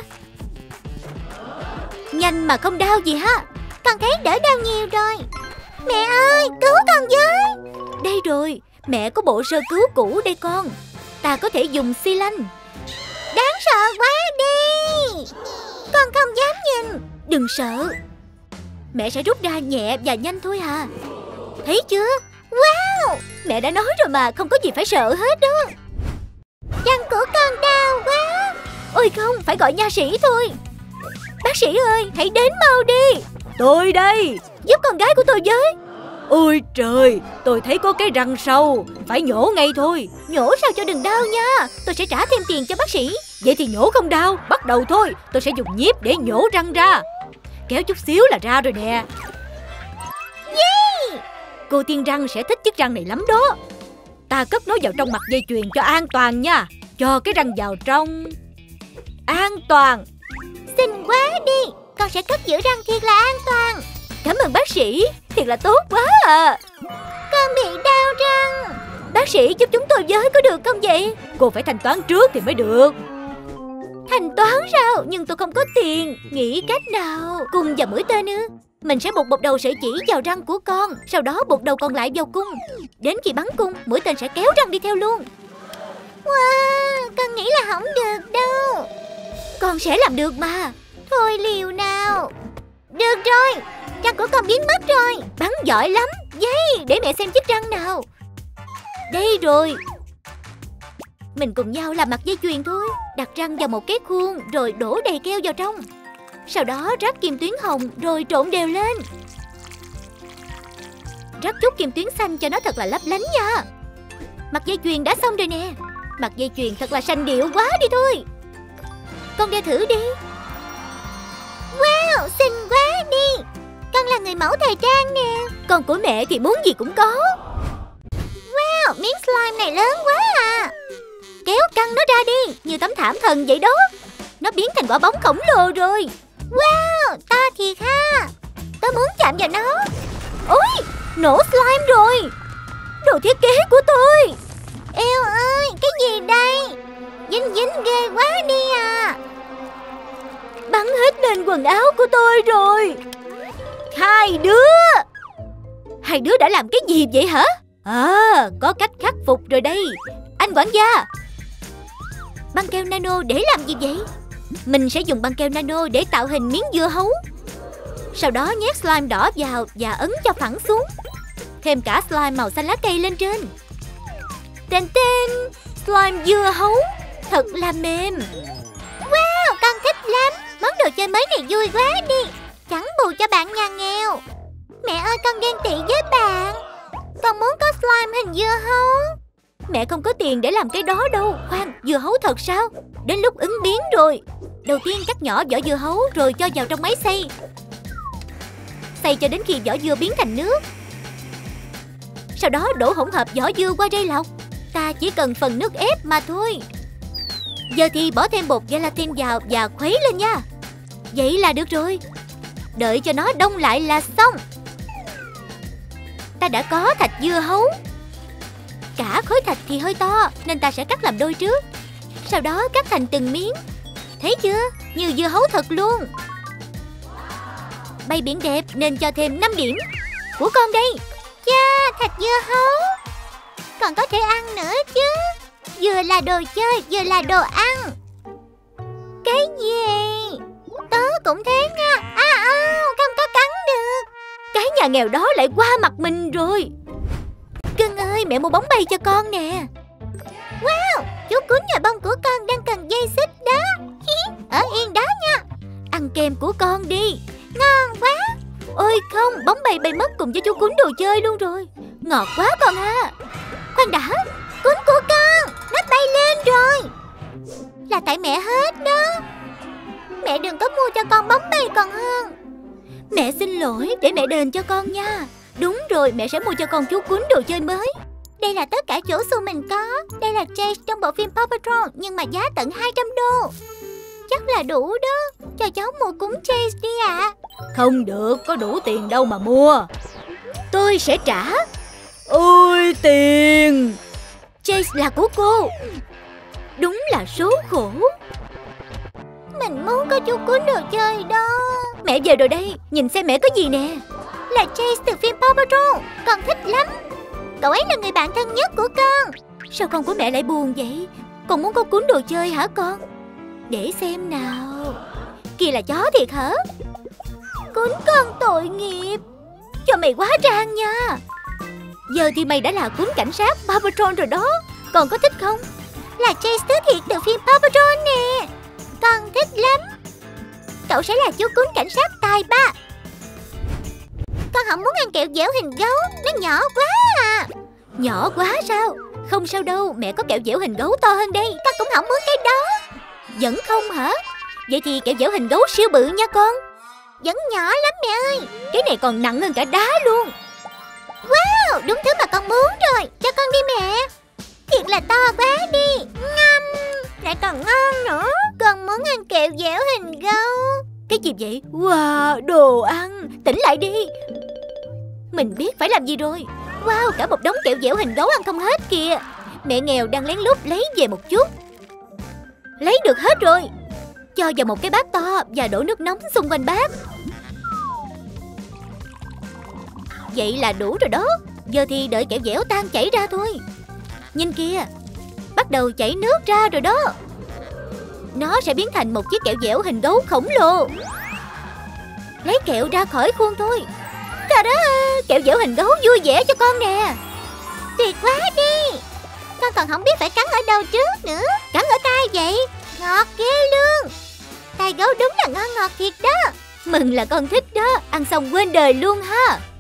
Nhanh mà không đau gì ha. Con thấy đỡ đau nhiều rồi. Mẹ ơi, cứu con với. Đây rồi, mẹ có bộ sơ cứu cũ đây con. Ta có thể dùng xi lanh. Đáng sợ quá đi. Con không dám nhìn. Đừng sợ. Mẹ sẽ rút ra nhẹ và nhanh thôi à. Thấy chưa? Wow. Mẹ đã nói rồi mà, không có gì phải sợ hết đó. Chân của con đau quá. Ôi không, phải gọi nha sĩ thôi. Bác sĩ ơi, hãy đến mau đi. Tôi đây. Giúp con gái của tôi với. Ôi trời, tôi thấy có cái răng sâu. Phải nhổ ngay thôi. Nhổ sao cho đừng đau nha. Tôi sẽ trả thêm tiền cho bác sĩ. Vậy thì nhổ không đau. Bắt đầu thôi. Tôi sẽ dùng nhíp để nhổ răng ra. Kéo chút xíu là ra rồi nè. Yeah. Cô tiên răng sẽ thích chiếc răng này lắm đó. Ta cất nó vào trong mặt dây chuyền cho an toàn nha. Cho cái răng vào trong. An toàn. Xinh quá đi. Con sẽ cất giữ răng thiệt là an toàn. Cảm ơn bác sĩ. thiệt là tốt quá à. Con bị đau răng. Bác sĩ giúp chúng tôi với có được không vậy? Cô phải thanh toán trước thì mới được. Thanh toán sao? Nhưng tôi không có tiền. Nghĩ cách nào? Cung và mũi tên ư? Mình sẽ buộc một đầu sợi chỉ vào răng của con, sau đó buộc đầu còn lại vào cung. Đến khi bắn cung, mũi tên sẽ kéo răng đi theo luôn. Wow, con nghĩ là không được đâu. Con sẽ làm được mà. Thôi liều nào. Được rồi, răng của con biến mất rồi. Bắn giỏi lắm. Yay, để mẹ xem chiếc răng nào. Đây rồi. Mình cùng nhau làm mặt dây chuyền thôi. Đặt răng vào một cái khuôn, rồi đổ đầy keo vào trong. Sau đó ráp kim tuyến hồng, rồi trộn đều lên. Ráp chút kim tuyến xanh cho nó thật là lấp lánh nha. Mặt dây chuyền đã xong rồi nè. Mặt dây chuyền thật là sành điệu quá đi thôi. Con đeo thử đi. Wow, xinh quá đi. Con là người mẫu thời trang nè. Con của mẹ thì muốn gì cũng có. Wow, miếng slime này lớn quá à. Kéo căng nó ra đi, như tấm thảm thần vậy đó. Nó biến thành quả bóng khổng lồ rồi. Wow, to thiệt ha. Tớ muốn chạm vào nó. Ôi, nổ slime rồi. Đồ thiết kế của tôi. Eo ơi, cái gì đây? Dính dính ghê quá đi à. Bắn hết lên quần áo của tôi rồi. Hai đứa Hai đứa đã làm cái gì vậy hả? À, có cách khắc phục rồi đây. Anh quản gia, băng keo nano để làm gì vậy? Mình sẽ dùng băng keo nano để tạo hình miếng dưa hấu. Sau đó nhét slime đỏ vào và ấn cho phẳng xuống. Thêm cả slime màu xanh lá cây lên trên. Tên tên, slime dưa hấu thật là mềm. Wow, con thích lắm. Món đồ chơi mới này vui quá đi. Chẳng bù cho bạn nhà nghèo. Mẹ ơi, con ghen tị với bạn. Con muốn có slime hình dưa hấu. Mẹ không có tiền để làm cái đó đâu. Khoan, dưa hấu thật sao? Đến lúc ứng biến rồi. Đầu tiên cắt nhỏ vỏ dưa hấu rồi cho vào trong máy xay. Xay cho đến khi vỏ dưa biến thành nước. Sau đó đổ hỗn hợp vỏ dưa qua dây lọc. Ta chỉ cần phần nước ép mà thôi. Giờ thì bỏ thêm bột gelatin vào và khuấy lên nha. Vậy là được rồi. Đợi cho nó đông lại là xong. Ta đã có thạch dưa hấu. Cả khối thạch thì hơi to nên ta sẽ cắt làm đôi trước. Sau đó cắt thành từng miếng. Thấy chưa? Như dưa hấu thật luôn. Bay biển đẹp nên cho thêm năm điểm. Của con đây. Cha, thạch dưa hấu. Còn có thể ăn nữa chứ. Vừa là đồ chơi, vừa là đồ ăn. Cái gì? Tớ cũng thế nha. À, à, không có cắn được. Cái nhà nghèo đó lại qua mặt mình rồi. Cưng ơi, mẹ mua bóng bay cho con nè. Wow, chú cún nhồi bông của con đang cần dây xích đó. Ở yên đó nha. Ăn kem của con đi. Ngon quá. Ôi không, bóng bay bay mất cùng với chú cún đồ chơi luôn rồi. Ngọt quá con ha. Khoan đã, cún của con, nó bay lên rồi. Là tại mẹ hết đó. Mẹ đừng có mua cho con bóng bay còn hơn. Mẹ xin lỗi, để mẹ đền cho con nha. Đúng rồi, mẹ sẽ mua cho con chú cún đồ chơi mới. Đây là tất cả chỗ xu mình có. Đây là Chase trong bộ phim Paw Patrol, nhưng mà giá tận hai trăm đô. Chắc là đủ đó. Cho cháu mua cún Chase đi ạ. À. Không được, có đủ tiền đâu mà mua. Tôi sẽ trả. Ôi tiền. Chase là của cô. Đúng là số khổ. Mình muốn có chú cún đồ chơi đó. Mẹ về rồi đây, nhìn xem mẹ có gì nè. Là Chase từ phim Paw Patrol. Con thích lắm. Cậu ấy là người bạn thân nhất của con. Sao con của mẹ lại buồn vậy? Con muốn có cún đồ chơi hả con? Để xem nào. Kìa là chó thiệt hả? Cún con tội nghiệp. Cho mày quá trang nha. Giờ thì mày đã là cún cảnh sát Paw Patrol rồi đó. Con có thích không? Là Chase tứ thiệt từ phim Paw Patrol nè. Con thích lắm. Cậu sẽ là chú cún cảnh sát tài ba. Con không muốn ăn kẹo dẻo hình gấu. Nó nhỏ quá à. Nhỏ quá sao? Không sao đâu, mẹ có kẹo dẻo hình gấu to hơn đây. Con cũng không muốn cái đó. Vẫn không hả? Vậy thì kẹo dẻo hình gấu siêu bự nha con. Vẫn nhỏ lắm mẹ ơi. Cái này còn nặng hơn cả đá luôn. Wow, đúng thứ mà con muốn rồi. Cho con đi mẹ. Thiệt là to quá đi. Ngâm. Lại còn ngon nữa. Con muốn ăn kẹo dẻo hình gấu. Cái gì vậy? Wow, đồ ăn. Tỉnh lại đi. Mình biết phải làm gì rồi. Wow, cả một đống kẹo dẻo hình gấu ăn không hết kìa. Mẹ nghèo đang lén lút lấy về một chút. Lấy được hết rồi. Cho vào một cái bát to và đổ nước nóng xung quanh bát. Vậy là đủ rồi đó. Giờ thì đợi kẹo dẻo tan chảy ra thôi. Nhìn kìa, bắt đầu chảy nước ra rồi đó. Nó sẽ biến thành một chiếc kẹo dẻo hình gấu khổng lồ. Lấy kẹo ra khỏi khuôn thôi. Ta đó, kẹo dẻo hình gấu vui vẻ cho con nè. Tuyệt quá đi. Con còn không biết phải cắn ở đâu trước nữa. Cắn ở tay vậy. Ngọt ghê luôn. Tay gấu đúng là ngon ngọt thiệt đó. Mừng là con thích đó. Ăn xong quên đời luôn ha.